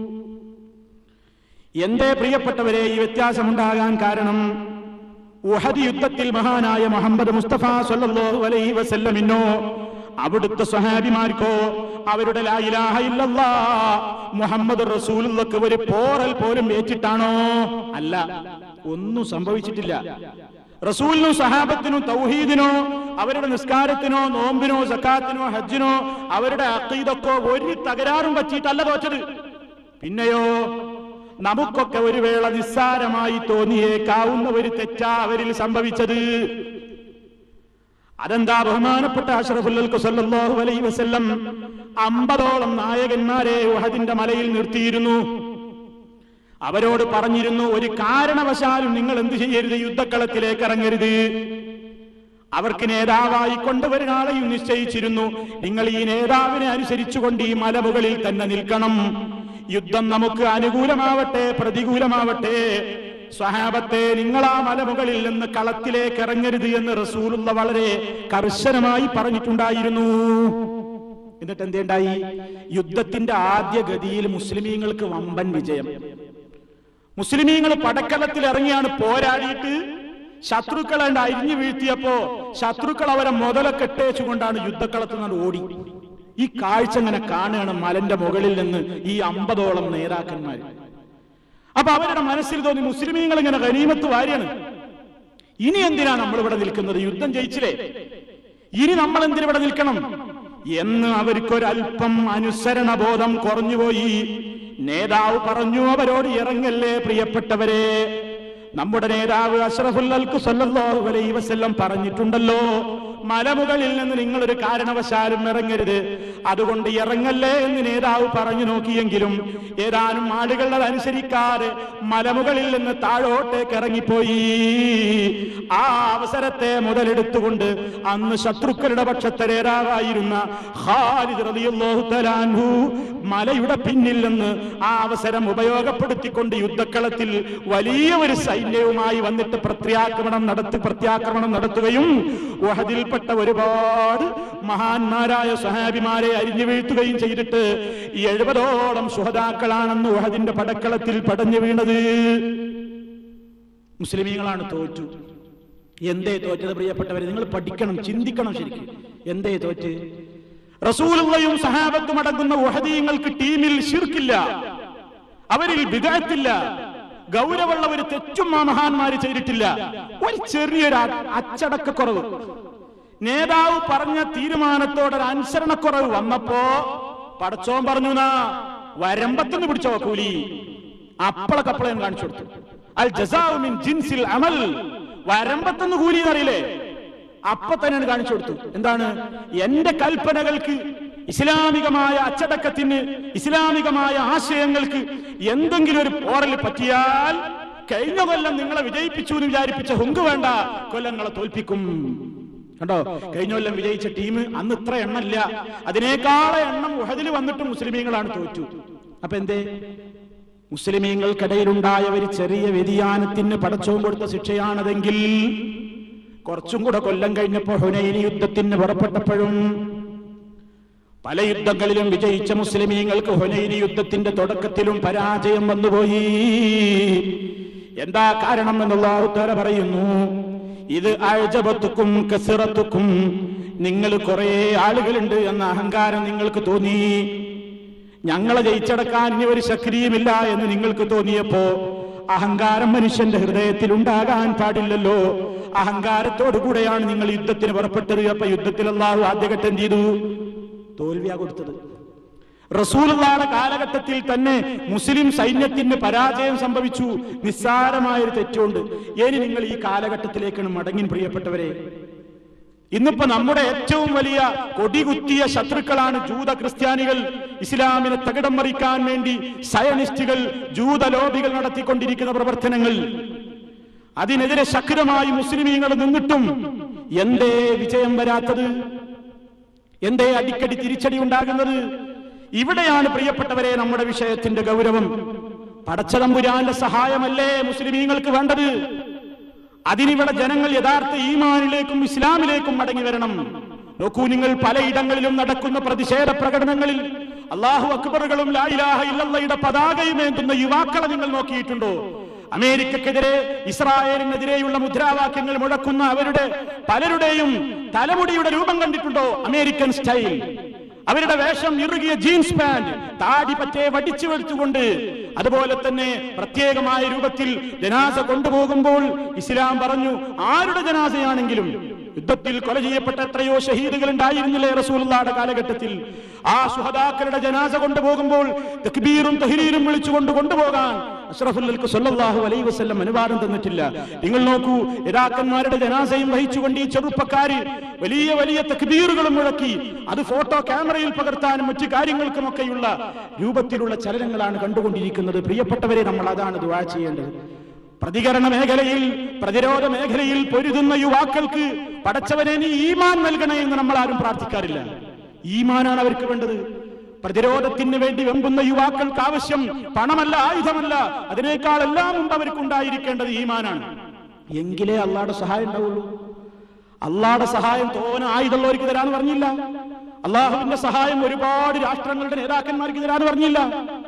എന്തേ പ്രിയപ്പെട്ടവരെ ഈ വ്യത്യാസമുണ്ടാകാൻ കാരണം? ഉഹദ് യുദ്ധത്തിൽ മഹാനായ മുഹമ്മദ് മുസ്തഫ സല്ലല്ലാഹു അലൈഹി വസല്ലമിനോ അവിടുത്തെ സ്വഹാബിമാർക്കോ അവരുടെ ലാ ഇലാഹ ഇല്ലല്ലാഹ് മുഹമ്മദ് റസൂലുള്ളാഹിക്ക് ഒരു പോറൽ പോലും ഏറ്റിട്ടാണോ? അല്ല, ഒന്നും സംഭവിച്ചിട്ടില്ല. റസൂലിനും സഹാബത്തിനും തൗഹീദിനോ അവരുടെ നിസ്കാരത്തിനോ നോമ്പിനോ സക്കാത്തിനോ ഹജ്ജിനോ അവരുടെ അഖീദക്കോ ഒരു തകരാറും പറ്റിയിട്ടല്ല തോറ്റത്. പിന്നെയോ നമുക്കൊക്കെ ഒരു വേള നിസ്സാരമായി തോന്നിയേക്കാവുന്ന ഒരു തെറ്റാ അവരിൽ സംഭവിച്ചത്. അതെന്താ? ബഹുമാനപ്പെട്ട അഷ്റഫുൽ ഖൽഖ് സല്ലല്ലാഹു അലൈഹി വസല്ലം അമ്പതോളം നായകന്മാരെ ഉഹദിന്റെ മലയിൽ നിർത്തിയിരുന്നു. അവരോട് പറഞ്ഞിരുന്നു, ഒരു കാരണവശാലും നിങ്ങൾ എന്ത് ചെയ്യരുത്, യുദ്ധക്കളത്തിലേക്ക് ഇറങ്ങരുത്. അവർക്ക് നേതാവായി കൊണ്ടുവരുന്നാളെയും നിശ്ചയിച്ചിരുന്നു. നിങ്ങൾ ഈ നേതാവിനെ അനുസരിച്ചുകൊണ്ട് ഈ മലമുകളിൽ തന്നെ നിൽക്കണം. യുദ്ധം നമുക്ക് അനുകൂലമാവട്ടെ പ്രതികൂലമാവട്ടെ, സ്വഹാബത്തെ നിങ്ങൾ ആ മലമുകളിൽ നിന്ന് കളത്തിലേക്ക് ഇറങ്ങരുത് എന്ന് റസൂലുള്ള വളരെ കർശനമായി പറഞ്ഞിട്ടുണ്ടായിരുന്നു. എന്നിട്ട് എന്തുണ്ടായി? യുദ്ധത്തിന്റെ ആദ്യ ഗതിയിൽ മുസ്ലിമീങ്ങൾക്ക് വമ്പൻ വിജയം. മുസ്ലിമീങ്ങൾ പടക്കളത്തിൽ ഇറങ്ങിയാണ് പോരാടിയിട്ട് ശത്രുക്കളെ അരിഞ്ഞു വീഴ്ത്തിയപ്പോ ശത്രുക്കൾ അവരെ മുതലൊക്കെ ഇട്ടേച്ചുകൊണ്ടാണ് യുദ്ധക്കളത്തിൽ നിന്ന് ഓടി. ഈ കാഴ്ച ഇങ്ങനെ കാണുകയാണ് മലന്റെ മുകളിൽ നിന്ന് ഈ അമ്പതോളം നേതാക്കന്മാർ. അപ്പൊ അവരുടെ മനസ്സിൽ തോന്നി മുസ്ലിമീങ്ങൾ ഇങ്ങനെ ഗനീമത്ത് വാരിയാണ്, ഇനി എന്തിനാ നമ്മളിവിടെ നിൽക്കുന്നത്? യുദ്ധം ജയിച്ചില്ലേ, ഇനി നമ്മൾ എന്തിനിവിടെ നിൽക്കണം എന്ന് അവർക്കൊരൽപ്പം അനുസരണ ബോധം കുറഞ്ഞുപോയി. നേതാവ് പറഞ്ഞു, അവരോട് ഇറങ്ങല്ലേ പ്രിയപ്പെട്ടവരെ, നമ്മുടെ നേതാവ് അഷ്റഫുൽ ഖൽഖ് സല്ലല്ലാഹു അലൈഹി വസല്ലം പറഞ്ഞിട്ടുണ്ടല്ലോ, മലമുകളിൽ നിന്ന് നിങ്ങളൊരു കാരണവശാലും ഇറങ്ങരുത്, അതുകൊണ്ട് ഇറങ്ങല്ലേ എന്ന് നേതാവ് പറഞ്ഞു നോക്കിയെങ്കിലും ഏതാനും ആളുകൾ അതനുസരിക്കാതെ മലമുകളിൽ നിന്ന് താഴോട്ടേക്ക് ഇറങ്ങിപ്പോയി. ആ അവസരത്തെ മുതലെടുത്തുകൊണ്ട് അന്ന് ശത്രുക്കളുടെ പക്ഷത്തെ നേതാവായിരുന്ന ഖാലിദ് റളിയല്ലാഹു തആല അൻഹു മലയുടെ പിന്നിൽ നിന്ന് ആ അവസരം ഉപയോഗപ്പെടുത്തിക്കൊണ്ട് യുദ്ധക്കളത്തിൽ വലിയ ഒരു സൈന്യവുമായി വന്നിട്ട് പ്രത്യാക്രമണം നടത്തി പ്രത്യാക്രമണം നടത്തുകയും ഉഹദിൽപ്പെട്ട ഒരുപാട് മഹാന്മാരായ സ്വഹാബിമാരെ അരിഞ്ഞു വീഴ്ത്തുകയും ചെയ്തിട്ട് എഴുപതോളം ശുഹദാക്കളാണെന്ന് ഉഹദിന്റെ പടക്കളത്തിൽ പടഞ്ഞു വീണത്. മുസ്ലിമീങ്ങളാണ് തോറ്റു. എന്തേ തോറ്റത് പ്രിയപ്പെട്ടവരെ? നിങ്ങൾ പഠിക്കണം, ചിന്തിക്കണം ശരിക്കും. എന്തേ തോറ്റ്? റസൂലുള്ളയും സഹാബത്തും അടങ്ങുന്ന ഉഹദീങ്ങൾക്ക് ടീമിൽ ശിർക്കില്ല, അവരിൽ ബിദ്അത്തില്ല, ഗൗരവമുള്ള ഒരു തെറ്റും ആ മഹാന്മാര് ചെയ്തിട്ടില്ല. ഒരു ചെറിയൊരു അച്ചടക്കക്കുറവ്, നേതാവ് പറഞ്ഞ തീരുമാനത്തോടെ അനുസരണക്കുറവ് വന്നപ്പോ പടച്ചോൻ പറഞ്ഞു, നാ വരമ്പത്തുനിന്ന് പിടിച്ചോ കൂലി. അപ്പള കപ്പളയും കാണിച്ചു കൊടുത്തു. അൽ ജസാഉ മിൻ ജിൻസിൽ അമൽ, വരമ്പത്തുനിന്ന് കൂലി എന്നറിയില്ലേ, അപ്പൊ തന്നെയാണ് കാണിച്ചു കൊടുത്തു. എന്താണ്? എന്റെ കൽപ്പനകൾക്ക്, ഇസ്ലാമികമായ അച്ചടക്കത്തിന്, ഇസ്ലാമികമായ ആശയങ്ങൾക്ക് എന്തെങ്കിലും ഒരു പോറൽ പറ്റിയാൽ കഴിഞ്ഞ കൊല്ലം നിങ്ങളെ വിജയിപ്പിച്ചു എന്ന് വിചാരിപ്പിച്ച ഹുങ്ക് വേണ്ട, കൊല്ലങ്ങളെ തോൽപ്പിക്കും. കണ്ടോ, കഴിഞ്ഞ കൊല്ലം വിജയിച്ച ടീം അന്ന് ഇത്ര എണ്ണല്ല, അതിനേക്കാളെ എണ്ണം ഉഹദിൽ വന്നിട്ട് മുസ്ലിമീങ്ങളാണ് തോറ്റു. അപ്പൊ എന്തേ? മുസ്ലിമീങ്ങൾക്കിടയിലുണ്ടായ ഒരു ചെറിയ വ്യതിയാനത്തിന് പടച്ചോൻ കൊടുത്ത ശിക്ഷയാണതെങ്കിൽ കുറച്ചും കൂടെ കൊല്ലം കഴിഞ്ഞപ്പോ ഹുനൈൻ യുദ്ധത്തിന് പുറപ്പെട്ടപ്പോഴും പല യുദ്ധങ്ങളിലും വിജയിച്ച മുസ്ലിമീങ്ങൾക്ക് ഹുനൈൻ യുദ്ധത്തിന്റെ തുടക്കത്തിലും പരാജയം വന്നുപോയി. എന്താ കാരണം എന്ന് അല്ലാഹു തആല പറയുന്നു, ഇത് അഅജബതുക്കും കസറതുക്കും, നിങ്ങൾ കുറെ ആളുകളുണ്ട് എന്ന അഹങ്കാരം നിങ്ങൾക്ക് തോന്നി, ഞങ്ങളെ ജയിച്ചടക്കാൻ ഇനി ഒരു ശക്തിയുമില്ല എന്ന് നിങ്ങൾക്ക് തോന്നിയപ്പോ അഹങ്കാരം മനുഷ്യന്റെ ഹൃദയത്തിൽ ഉണ്ടാകാൻ പാടില്ലല്ലോ. അഹങ്കാരത്തോടു കൂടെയാണ് നിങ്ങൾ യുദ്ധത്തിന് പുറപ്പെട്ടത്. അപ്പൊ യുദ്ധത്തിൽ അല്ലാഹു ആദ്യഘട്ടം ചെയ്തു തോൽവിയാ കൊടുത്തത്. റസൂലുള്ളാഹിയുടെ കാലഘട്ടത്തിൽ തന്നെ മുസ്ലിം സൈന്യത്തിന് പരാജയം സംഭവിച്ചു. നിസ്സാരമായൊരു തെറ്റുണ്ട്. ഇനി നിങ്ങൾ ഈ കാലഘട്ടത്തിലേക്കാണ് മടങ്ങി പ്രിയപ്പെട്ടവരെ. ഇന്നിപ്പോ നമ്മുടെ ഏറ്റവും വലിയ കൊടികുത്തിയ ശത്രുക്കളാണ് ജൂത ക്രിസ്ത്യാനികൾ. ഇസ്ലാമിനെ തകിടം മറിക്കാൻ വേണ്ടി സയനിസ്റ്റുകൾ, ജൂത ലോബികൾ നടത്തിക്കൊണ്ടിരിക്കുന്ന പ്രവർത്തനങ്ങൾ, അതിനെതിരെ ശക്തമായി മുസ്ലിമീങ്ങൾ നിന്നിട്ടും എന്തേ വിജയം വരാത്തത്? എന്തേ അടിക്കടി തിരിച്ചടി ഉണ്ടാകുന്നത്? ഇവിടെയാണ് പ്രിയപ്പെട്ടവരെ നമ്മുടെ വിഷയത്തിന്റെ ഗൗരവം. പടച്ചതമ്പുരാന്റെ സഹായമല്ലേ മുസ്ലിമീങ്ങൾക്ക് വേണ്ടത്? അതിനിവിടെ ജനങ്ങൾ യഥാർത്ഥ ഈമാനിലേക്കും ഇസ്ലാമിലേക്കും മടങ്ങി വരണം. നോക്കൂ, നിങ്ങൾ പലയിടങ്ങളിലും നടക്കുന്ന പ്രതിഷേധ പ്രകടനങ്ങളിൽ അല്ലാഹു അക്ബറുകളും ലാ ഇലാഹ ഇല്ലല്ലാഹയുടെ പതാകയും ഏന്തുന്ന യുവാക്കളെ നിങ്ങൾ നോക്കിയിട്ടുണ്ടോ? അമേരിക്കക്കെതിരെ, ഇസ്രായേലിനെതിരെയുള്ള മുദ്രാവാക്യങ്ങൾ മുഴക്കുന്ന അവരുടെ പലരുടെയും തലമുടിയുടെ രൂപം കണ്ടിട്ടുണ്ടോ? American style. അവരുടെ വേഷം ഇറുകിയ ജീൻസ് പാന്റ്, താടി പറ്റേ വടിച്ചു വെച്ചുകൊണ്ട്, അതുപോലെ തന്നെ പ്രത്യേകമായ രൂപത്തിൽ ജനാസ കൊണ്ടുപോകുമ്പോൾ ഇസ്ലാം പറഞ്ഞു, ആരുടെ ജനാസയാണെങ്കിലും യുദ്ധത്തിൽ കൊല ചെയ്യപ്പെട്ട എത്രയോ ഷഹീദുകൾ ഉണ്ടായിരുന്നില്ലേ റസൂലുള്ളാഹിയുടെ കാലഘട്ടത്തിൽ? ആ ശുഹദാക്കളുടെ ജനാസ കൊണ്ടുപോകുമ്പോൾ തക്ബീറും തഹ്ലീലും വിളിച്ചുകൊണ്ട് കൊണ്ടുപോകാൻ അഷ്റഫുൽ ഖൽഖ് സല്ലല്ലാഹു അലൈഹി വസല്ലം അനുവാദം തന്നിട്ടില്ല. നിങ്ങൾ നോക്കൂ, നേതാക്കന്മാരുടെ ജനാസയും വഹിച്ചുകൊണ്ട് ഈ ചെറുപ്പക്കാര് വലിയ വലിയ തക്ബീറുകളും മുഴക്കി, അത് ഫോട്ടോ ക്യാമറയിൽ പകർത്താനും മറ്റു കാര്യങ്ങൾക്കുമൊക്കെയുള്ള രൂപത്തിലുള്ള ചലനങ്ങളാണ് കണ്ടുകൊണ്ടിരിക്കുന്നത്. പ്രിയപ്പെട്ടവരെ, നമ്മൾ അതാണ് ദുആ ചെയ്യേണ്ടത്. പ്രതികരണ മേഖലയിൽ, പ്രതിരോധ മേഖലയിൽ പൊരുതുന്ന യുവാക്കൾക്ക് പടച്ചവനെ നീ ഈമാൻ നൽകണേ എന്ന് നമ്മൾ ആരും പ്രാർത്ഥിക്കാറില്ല. ഈമാനാണ് അവർക്ക് വേണ്ടത്. പ്രതിരോധത്തിന് വേണ്ടി വെമ്പുന്ന യുവാക്കൾക്ക് ആവശ്യം പണമല്ല, ആയുധമല്ല, അതിനേക്കാൾ എല്ലാം മുമ്പ് അവർക്ക് ഉണ്ടായിരിക്കേണ്ടത് ഈമാനാണ്. എങ്കിലേ അള്ളാഹുടെ സഹായം ഉണ്ടാവുള്ളൂ. അള്ളാഹുടെ സഹായം തോന ആയുധമുള്ളവർക്ക് തരാന്ന് പറഞ്ഞില്ല. അള്ളാഹുവിന്റെ സഹായം ഒരുപാട് രാഷ്ട്രങ്ങളുടെ നേതാക്കന്മാർക്ക് തരാന്ന് പറഞ്ഞില്ല.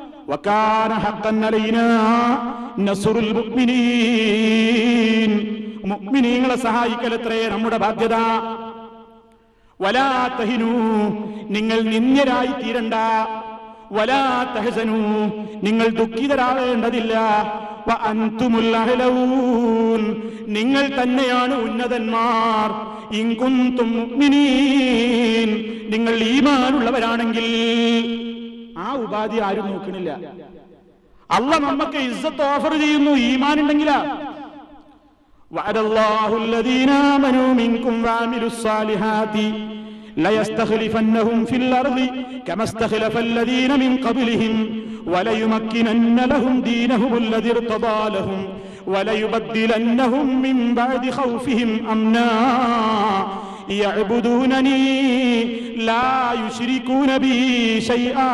വകാന ഹഖ്ഖൻ അലൈനാ നസ്റുൽ മുഅ്മിനീൻ. മുഅ്മിനീങ്ങളെ സഹായിക്കലത്രേ നമ്മുടെ ബാധ്യത. വലാ തഹിനൂ, നിങ്ങൾ നിന്ദ്യരായി തീരണ്ട. വലാ തഹ്സനൂ, നിങ്ങൾ ദുഃഖിതരാവേണ്ടതില്ല. വ അൻതുമുൽ അഹ്ലഊൻ, നിങ്ങൾ തന്നെയാണ് ഉന്നതന്മാർ. ഇൻ കുൻതും മുഅ്മിനീൻ, നിങ്ങൾ ഈമാനുള്ളവരാണെങ്കിൽ. ആ ഉപാധി ആരും നോക്കണില്ല. അല്ലാഹ് നമുക്ക് ഇസ്സത്ത് ഓഫർ ചെയ്യുന്നു ഈമാൻ ഉണ്ടെങ്കിലാ. വഅദല്ലാഹു അല്ലദീന ആമനൂ മിൻകും വഅമിലുസ് സാലിഹാത്തി ലയസ്തഖ്ലിഫന്നഹും ഫിൽ അർളി കമാ ഇസ്തഖ്ലഫല്ലദീന മിൻ ഖബ്ലിഹിം വലയുമക്കിനന്ന ലഹും ദീനഹും അല്ലദീ ഇർതദാ ലഹും വലയുബദ്ദിലന്നഹും മിൻ ബഅദി ഖൗഫിഹിം അംനാ യഅ്ബുദൂനനി ലാ യുശ്രികൂന ബി ശൈആ.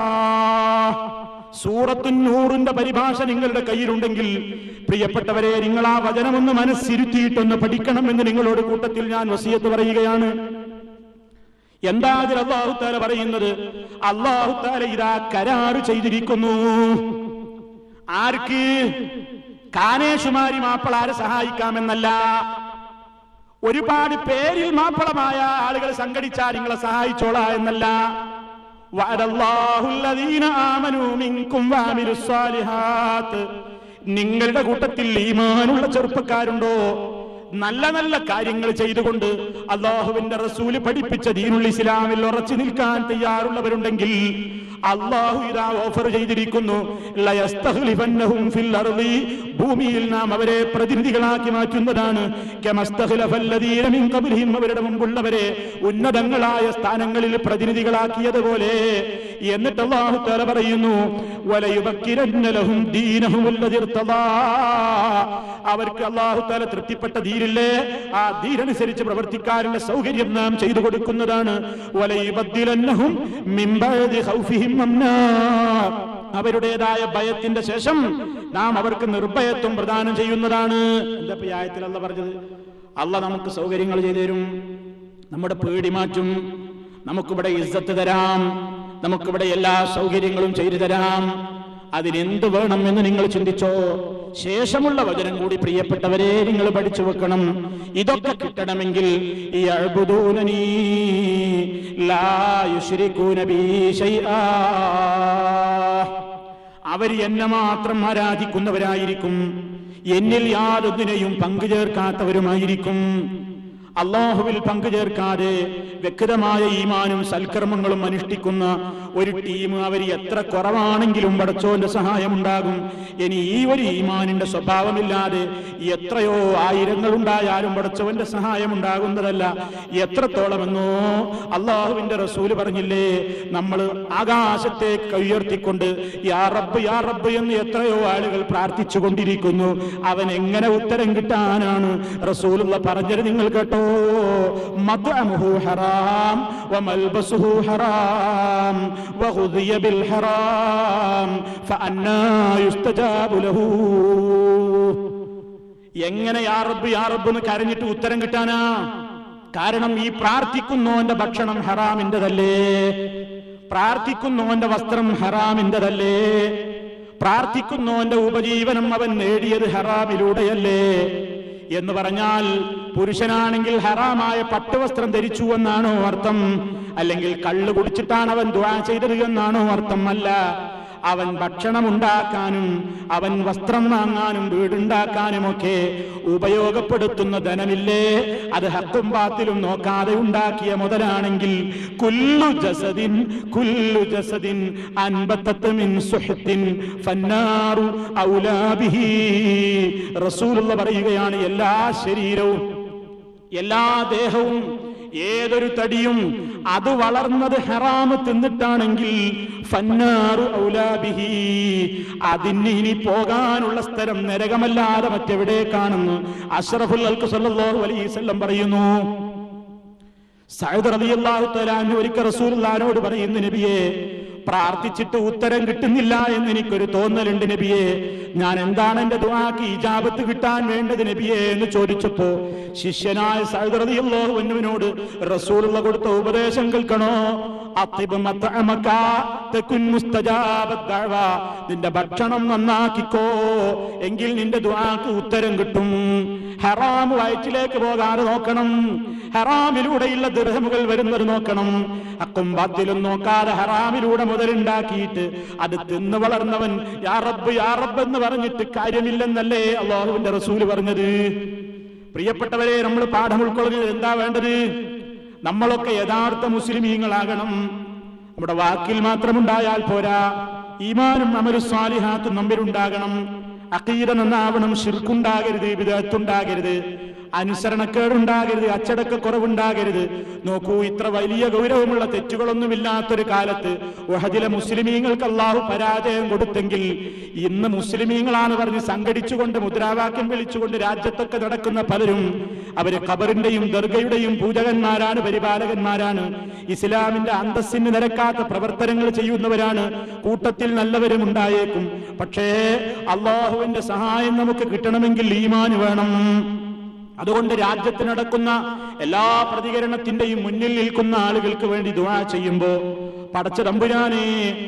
സൂറത്തുൻ നൂറിന്റെ പരിഭാഷ നിങ്ങളുടെ കയ്യിലുണ്ടെങ്കിൽ പ്രിയപ്പെട്ടവരെ, നിങ്ങൾ ആ വചനമൊന്ന് മനസ്സിരുത്തിയിട്ടൊന്ന് പഠിക്കണമെന്ന് നിങ്ങളോട് കൂട്ടത്തിൽ ഞാൻ വസിയത്ത് പറയുകയാണ്. എന്താ അതിൽ അല്ലാഹു തആല പറയുന്നത്? അല്ലാഹു തആല ഇതാ കരാറ് ചെയ്തിരിക്കുന്നു. ആർക്ക്? കാനേഷുമാരി മാപ്പിളാരെ സഹായിക്കാമെന്നല്ല. ഒരുപാട് പേരിൽ മാപ്പിളമായ ആളുകൾ സംഘടിച്ചാൽ നിങ്ങളെ സഹായിച്ചോളാ എന്നല്ല. വഅദല്ലാഹുല്ലദീന ആമനൂ മിൻകും വഅമിലുസ് സാലിഹാത്ത്, നിങ്ങളുടെ കൂട്ടത്തിൽ ഈമാനുള്ള ചെറുപ്പക്കാരുണ്ടോ? നല്ല നല്ല കാര്യങ്ങൾ ചെയ്തുകൊണ്ട് അല്ലാഹുവിന്റെ റസൂല് പഠിപ്പിച്ച ദീനുൽ ഇസ്ലാമിൽ ഉറച്ചു നിൽക്കാൻ തയ്യാറുള്ളവരുണ്ടെങ്കിൽ അല്ലാഹു ഇതാ ഓഫർ ചെയ്തിരിക്കുന്നു. ലയസ്തഖ്ലിഫന്നഹും ഫിൽ അർളി, ഭൂമിയിൽ നാം അവരെ പ്രതിനിധികളാക്കി മാറ്റുന്നതാണ്. കമാ ഇസ്തഖ്ലഫല്ലദീന മിൻ ഖബ്ലിഹിം, അവരുടെ മുമ്പുള്ളവരെ ഉന്നതങ്ങളായ സ്ഥാനങ്ങളിൽ പ്രതിനിധികളാക്കിയതുപോലെ. എന്നിട്ട് അല്ലാഹു തആല പറയുന്നു, വലയുബക്കിരന്ന ലഹും ദീനഹും അല്ലദീ ഇർതദാ, അവർക്ക് അല്ലാഹു തആല തൃപ്തിപ്പെട്ട ദീനില്ലേ, ആ ദീനനുസരിച്ച് പ്രവർത്തിക്കാനുള്ള സൗകര്യം നാം ചെയ്തു കൊടുക്കുന്നതാണ്. വലയുബദ്ദിലന്നഹും മിൻ ബഅദി ഖൗഫിഹിം അംനാ, അവരുടേതായ ഭയത്തിന്റെ ശേഷം നാം അവർക്ക് നിർഭയത്വം പ്രദാനം ചെയ്യുന്നതാണ്. എന്താ ഈ ആയത്തിൽ അല്ലാഹ് പറഞ്ഞത്? അല്ലാഹ് നമുക്ക് സൗകര്യങ്ങൾ ചെയ്തു തരും, നമ്മുടെ പേടി മാറ്റും, നമുക്കിവിടെ ഇസ്സത്ത് തരാം, നമുക്കിവിടെ എല്ലാ സൗകര്യങ്ങളും ചെയ്തു തരാം. അതിനെന്ത് വേണം എന്ന് നിങ്ങൾ ചിന്തിച്ചോ. ശേഷമുള്ള വചനം കൂടി പ്രിയപ്പെട്ടവരെ നിങ്ങൾ പഠിച്ചു വെക്കണം. ഇതൊക്കെ കിട്ടണമെങ്കിൽ യഅ്ബുദൂനനീ ലാ യുശ്രികൂന ബി ശൈആ, അവർ എന്നെ മാത്രം ആരാധിക്കുന്നവരായിരിക്കും, എന്നിൽ യാതൊന്നിനെയും പങ്കുചേർക്കാത്തവരുമായിരിക്കും. അല്ലാഹുവിൽ പങ്കുചേർക്കാതെ വ്യക്തമായ ഈമാനും സൽക്കർമ്മങ്ങളും അനുഷ്ഠിക്കുന്ന ഒരു ടീം അവർ എത്ര കുറവാണെങ്കിലും പടച്ചോന്റെ സഹായമുണ്ടാകും. ഇനി ഈ ഒരു ഈമാനിന്റെ സ്വഭാവമില്ലാതെ എത്രയോ ആയിരങ്ങൾ ഉണ്ടായാലും പടച്ചവന്റെ സഹായം ഉണ്ടാകുന്നതല്ല. എത്രത്തോളമെന്നോ അല്ലാഹുവിന്റെ റസൂല് പറഞ്ഞില്ലേ, നമ്മൾ ആകാശത്തേക്ക് ഉയർത്തിക്കൊണ്ട് യാ റബ്ബ് യാ റബ്ബ് എന്ന് എത്രയോ ആളുകൾ പ്രാർത്ഥിച്ചു കൊണ്ടിരിക്കുന്നു. അവൻ എങ്ങനെ ഉത്തരം കിട്ടാനാണ്? റസൂലുള്ള പറഞ്ഞത് നിങ്ങൾ കേട്ടോ, മത്അമുഹു ഹറാം വമൽബസുഹു ഹറാം വഗുദിയ ബിൽ ഹറാം ഫഅന്നാ യുസ്തജാബു ലഹു. എങ്ങനെ യാ റബ്ബ് യാ റബ്ബ് എന്ന് കരഞ്ഞിട്ട് ഉത്തരം കിട്ടാനാ? കാരണം ഈ പ്രാർത്ഥിക്കുന്നോന്റെ ഭക്ഷണം ഹറാമിന്റെതല്ലേ, പ്രാർത്ഥിക്കുന്നോന്റെ വസ്ത്രം ഹറാമിന്റെതല്ലേ, പ്രാർത്ഥിക്കുന്നോന്റെ ഉപജീവനം അവൻ നേടിയത് ഹറാമിലൂടെയല്ലേ. എന്ന് പറഞ്ഞാൽ പുരുഷനാണെങ്കിൽ ഹറാമായ പട്ടുവസ്ത്രം ധരിച്ചു എന്നാണോ അർത്ഥം? അല്ലെങ്കിൽ കള്ളു കുടിച്ചിട്ടാണ് അവൻ ദുആ ചെയ്തത് എന്നാണോ അർത്ഥം? അല്ല. അവൻ ഭക്ഷണം ഉണ്ടാക്കാനും അവൻ വസ്ത്രം വാങ്ങാനും വീടുണ്ടാക്കാനുമൊക്കെ ഉപയോഗപ്പെടുത്തുന്ന ധനമില്ലേ, അത് ഹക്കും ബാത്തിലും നോക്കാതെ ഉണ്ടാക്കിയ മുതലാണെങ്കിൽ കുല്ലു ജസദിൻ കുല്ലു ജസദിൻ അൻബത്തത്ത് മിൻ സുഹത്തിൻ ഫന്നാറു ഔലാ ബിഹി. റസൂലുള്ള പറയുകയാണ്, എല്ലാ ശരീരവും എല്ലാ ദേഹവും ഏതൊരു തടിയും അത് വളർന്നത് ഹറാമ് തിന്നിട്ടാണെങ്കിൽ ഫന്നാറു ഔലാ ബിഹി, അതിന് ഇനി പോകാനുള്ള സ്ഥലം നരകമല്ലാതെ മറ്റെവിടേക്കാണെന്ന് അഷ്റഫുൽ ഖൽഖ് സല്ലല്ലാഹു അലൈഹി വസല്ലം പറയുന്നു. സഅദ് റളിയല്ലാഹു തആല അൻഹു ഒരിക്കൽ റസൂലുള്ളാഹിനോട് പറയുന്നു, നബിയേ, പ്രാർത്ഥിച്ചിട്ട് ഉത്തരം കിട്ടുന്നില്ല എന്ന് എനിക്കൊരു തോന്നലുണ്ട് നബിയെ, ഞാൻ എന്താണ് എന്റെ ദുആക്ക് ഇജാബത്ത് കിട്ടാൻ വേണ്ടത് നബിയെ എന്ന് ചോദിച്ചപ്പോ ശിഷ്യനായ സഅദ് റളിയല്ലാഹു അൻഹുവിനോട് റസൂലുള്ള കൊടുത്ത ഉപദേശം കേൾക്കണോ? അത്തിബ് മത്അമക തകുൻ മുസ്തജാബത് ദഅവ, നിന്റെ ഭക്ഷണം നന്നാക്കിക്കോ, എങ്കിൽ നിന്റെ ദുആക്ക് ഉത്തരം കിട്ടും. ഹറാം വയറ്റിലേക്ക് പോകാതെ നോക്കണം, ഹറാമിലൂടെയുള്ള ദിർഹമുകൾ വരുന്നത് നോക്കണം. ഹക്കും ബാത്തിലും നോക്കാതെ ഹറാമിലൂടെ മുതലുണ്ടാക്കിയിട്ട് അത് തിന്ന് വളർന്നവൻ യാ റബ്ബ് യാ റബ്ബ് എന്ന് പറഞ്ഞിട്ട് കാര്യമില്ലെന്നല്ലേ അല്ലാഹുവിന്റെ റസൂല് പറഞ്ഞത്. പ്രിയപ്പെട്ടവരെ, നമ്മൾ പാഠം ഉൾക്കൊള്ളുന്നത് എന്താ വേണ്ടത്? നമ്മളൊക്കെ യഥാർത്ഥ മുസ്ലിമീങ്ങളാകണം. നമ്മുടെ വാക്കിൽ മാത്രമുണ്ടായാൽ പോരാ, ഈമാനും അമലു സ്വാലിഹാത്തും നമ്മിലുണ്ടാകണം. അഖീദ നന്നാവണം, ശിർക്കുണ്ടാകരുത്, ബിദ്അത്തുണ്ടാകരുത്, അനുസരണക്കേടുണ്ടാകരുത്, അച്ചടക്ക കുറവുണ്ടാകരുത്. നോക്കൂ, ഇത്ര വലിയ ഗൗരവമുള്ള തെറ്റുകളൊന്നുമില്ലാത്തൊരു കാലത്ത് ഉഹദിലെ മുസ്ലിമീങ്ങൾക്ക് അല്ലാഹു പരാജയം കൊടുത്തെങ്കിൽ ഇന്ന് മുസ്ലിമീങ്ങളാണ് പറഞ്ഞ് സംഘടിച്ചുകൊണ്ട് മുദ്രാവാക്യം വിളിച്ചുകൊണ്ട് രാജ്യത്തൊക്കെ നടക്കുന്ന പലരും അവര് ഖബറിന്റെയും ദർഗയുടെയും പൂജകന്മാരാണ്, പരിപാലകന്മാരാണ്, ഇസ്ലാമിന്റെ അന്തസ്സിന് നിരക്കാത്ത പ്രവർത്തനങ്ങൾ ചെയ്യുന്നവരാണ്. കൂട്ടത്തിൽ നല്ലവരും ഉണ്ടായേക്കും. പക്ഷേ അല്ലാഹുവിന്റെ സഹായം നമുക്ക് കിട്ടണമെങ്കിൽ ഈമാൻ വേണം. അതുകൊണ്ട് രാജ്യത്ത് നടക്കുന്ന എല്ലാ പ്രതികരണത്തിന്റെയും മുന്നിൽ നിൽക്കുന്ന ആളുകൾക്ക് വേണ്ടി ദുആ ചെയ്യുമ്പോ പടച്ച തമ്പുരാനെ,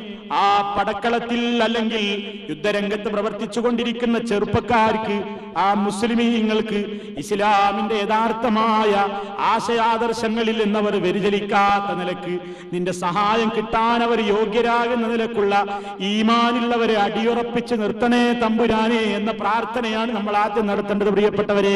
ആ പടക്കളത്തിൽ അല്ലെങ്കിൽ യുദ്ധരംഗത്ത് പ്രവർത്തിച്ചു കൊണ്ടിരിക്കുന്ന ചെറുപ്പക്കാർക്ക്, ആ മുസ്ലിമീങ്ങൾക്ക് ഇസ്ലാമിന്റെ യഥാർത്ഥമായ ആശയാദർശങ്ങളിൽ നിന്നവർ വ്യതിചലിക്കാത്ത നിലക്ക് നിന്റെ സഹായം കിട്ടാൻ അവർ യോഗ്യരാകുന്ന നിലക്കുള്ള ഈമാനുള്ളവരെ അടിയുറപ്പിച്ച് നിർത്തണേ തമ്പുരാനെ എന്ന പ്രാർത്ഥനയാണ് നമ്മൾ ആദ്യം നടത്തേണ്ടത്. പ്രിയപ്പെട്ടവരെ,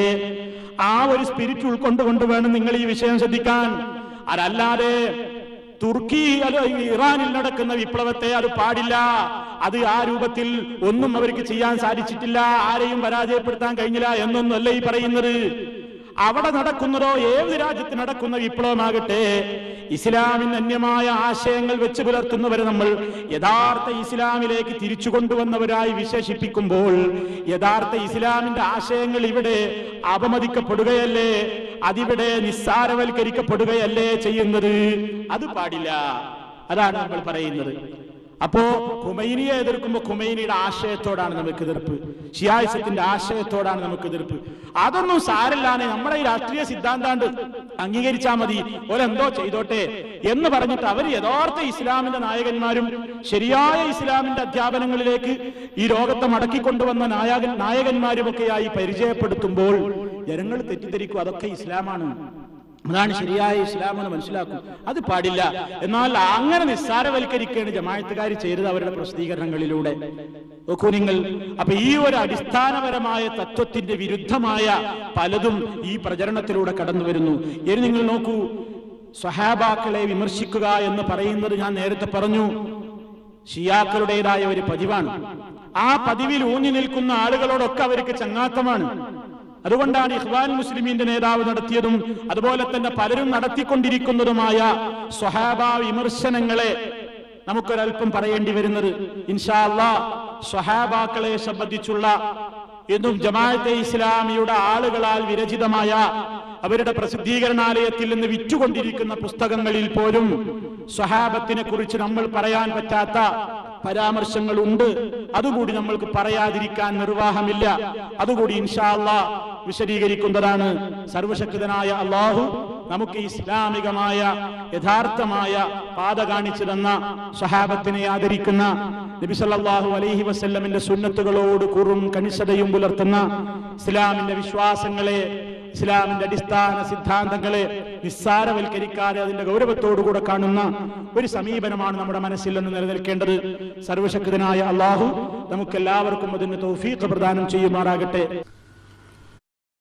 ആ ഒരു സ്പിരിറ്റ് ഉൾക്കൊണ്ടുകൊണ്ട് വേണം നിങ്ങൾ ഈ വിഷയം ശ്രദ്ധിക്കാൻ. അതല്ലാതെ തുർക്കി അല്ല ഇറാനിൽ നടക്കുന്ന വിപ്ലവത്തെ അത് പാടില്ല, അത് ആ രൂപത്തിൽ ഒന്നും അവർക്ക് ചെയ്യാൻ സാധിച്ചിട്ടില്ല, ആരെയും പരാജയപ്പെടുത്താൻ കഴിഞ്ഞില്ല എന്നൊന്നുമല്ല ഈ പറയുന്നത്. അവിടെ നടക്കുന്നതോ ഏത് രാജ്യത്ത് നടക്കുന്ന വിപ്ലവമാകട്ടെ, ഇസ്ലാമിന് അന്യമായ ആശയങ്ങൾ വെച്ച് പുലർത്തുന്നവരെ നമ്മൾ യഥാർത്ഥ ഇസ്ലാമിലേക്ക് തിരിച്ചു കൊണ്ടുവന്നവരായി വിശേഷിപ്പിക്കുമ്പോൾ യഥാർത്ഥ ഇസ്ലാമിന്റെ ആശയങ്ങൾ ഇവിടെ അപമതിക്കപ്പെടുകയല്ലേ, അതിവിടെ നിസ്സാരവൽക്കരിക്കപ്പെടുകയല്ലേ ചെയ്യുന്നത്? അത് പാടില്ല. അതാണ് നമ്മൾ പറയുന്നത്. അപ്പോ ഖുമൈനിയെ എതിർക്കുമ്പോൾ ഖുമൈനിയുടെ ആശയത്തോടാണ് നമുക്ക് എതിർപ്പ്, ഷിയായിസത്തിന്റെ ആശയത്തോടാണ് നമുക്ക് എതിർപ്പ്. അതൊന്നും സാരല്ലാതെ നമ്മുടെ ഈ രാഷ്ട്രീയ സിദ്ധാന്താണ്ട് അംഗീകരിച്ചാൽ മതി, ഓരെന്തോ ചെയ്തോട്ടെ എന്ന് പറഞ്ഞിട്ട് അവർ യഥാർത്ഥ ഇസ്ലാമിന്റെ നായകന്മാരും ശരിയായ ഇസ്ലാമിന്റെ അധ്യാപനങ്ങളിലേക്ക് ഈ ലോകത്തെ മടക്കിക്കൊണ്ടുവന്ന നായകൻ നായകന്മാരുമൊക്കെയായി പരിചയപ്പെടുത്തുമ്പോൾ ജനങ്ങൾ തെറ്റിദ്ധരിക്കും അതൊക്കെ ഇസ്ലാമാണ്, അതാണ് ശരിയായ ഇസ്ലാം എന്ന് മനസ്സിലാക്കും. അത് പാടില്ല. എന്നാൽ അങ്ങനെ നിസ്സാരവൽക്കരിക്കുകയാണ് ജമാഅത്തുകാർ ചെയ്തത് അവരുടെ പ്രസിദ്ധീകരണങ്ങളിലൂടെ. നോക്കൂ നിങ്ങൾ, അപ്പൊ ഈ ഒരു അടിസ്ഥാനപരമായ തത്വത്തിന്റെ വിരുദ്ധമായ പലതും ഈ പ്രചരണത്തിലൂടെ കടന്നു വരുന്നു. ഇനി നിങ്ങൾ നോക്കൂ, സ്വഹാബാക്കളെ വിമർശിക്കുക എന്ന് പറയുന്നത് ഞാൻ നേരത്തെ പറഞ്ഞു ഷിയാക്കളുടേതായ ഒരു പതിവാണ്. ആ പതിവിൽ ഊന്നി നിൽക്കുന്ന ആളുകളോടൊക്കെ അവർക്ക് ചങ്ങാത്തമാണ്. അതുകൊണ്ടാണ് ഇഖ്വാൻ മുസ്ലിമീന്റെ നേതാവ് നടത്തിയതും അതുപോലെ തന്നെ പലരും നടത്തിക്കൊണ്ടിരിക്കുന്നതുമായ സ്വഹാബ വിമർശനങ്ങളെ നമുക്കൊരൽപ്പം പറയേണ്ടി വരുന്നത്. ഇൻഷാ അല്ലാഹ് സ്വഹാബാക്കളെ സംബന്ധിച്ചുള്ള എന്നും ജമാഅത്തെ ഇസ്ലാമിയുടെ ആളുകളാൽ വിരചിതമായ അവരുടെ പ്രസിദ്ധീകരണാലയത്തിൽ നിന്ന് വിറ്റുകൊണ്ടിരിക്കുന്ന പുസ്തകങ്ങളിൽ പോലും സ്വഹാബത്തിനെ കുറിച്ച് നമ്മൾ പറയാൻ പറ്റാത്ത പരാമർശങ്ങൾ ഉണ്ട്. അതുകൂടി നമ്മൾക്ക് പറയാതിരിക്കാൻ നിർവാഹമില്ല. അതുകൂടി ഇൻഷാ അല്ലാഹ് വിശദീകരിക്കുന്നതാണ്. സർവശക്തനായ അല്ലാഹു നമുക്ക് ഇസ്ലാമികമായ യഥാർത്ഥമായ പാത കാണിച്ചു തന്ന സ്വഹാബത്തിനെ ആദരിക്കുന്ന നബി സല്ലല്ലാഹു അലൈഹി വസല്ലമിന്റെ സുന്നത്തുകളോട് കൂറും കണിശതയും പുലർത്തുന്ന ഇസ്ലാമിന്റെ വിശ്വാസങ്ങളെ, ഇസ്ലാമിന്റെ അടിസ്ഥാന സിദ്ധാന്തങ്ങളെ നിസ്സാരവൽക്കരിക്കാതെ അതിന്റെ ഗൗരവത്തോടുകൂടെ കാണുന്ന ഒരു സമീപനമാണ് നമ്മുടെ മനസ്സിൽ നിന്ന് നിലനിൽക്കേണ്ടത്. സർവശക്തനായ അല്ലാഹു നമുക്കെല്ലാവർക്കും അതിന് തൗഫീഖ് പ്രദാനം ചെയ്യുമാറാകട്ടെ.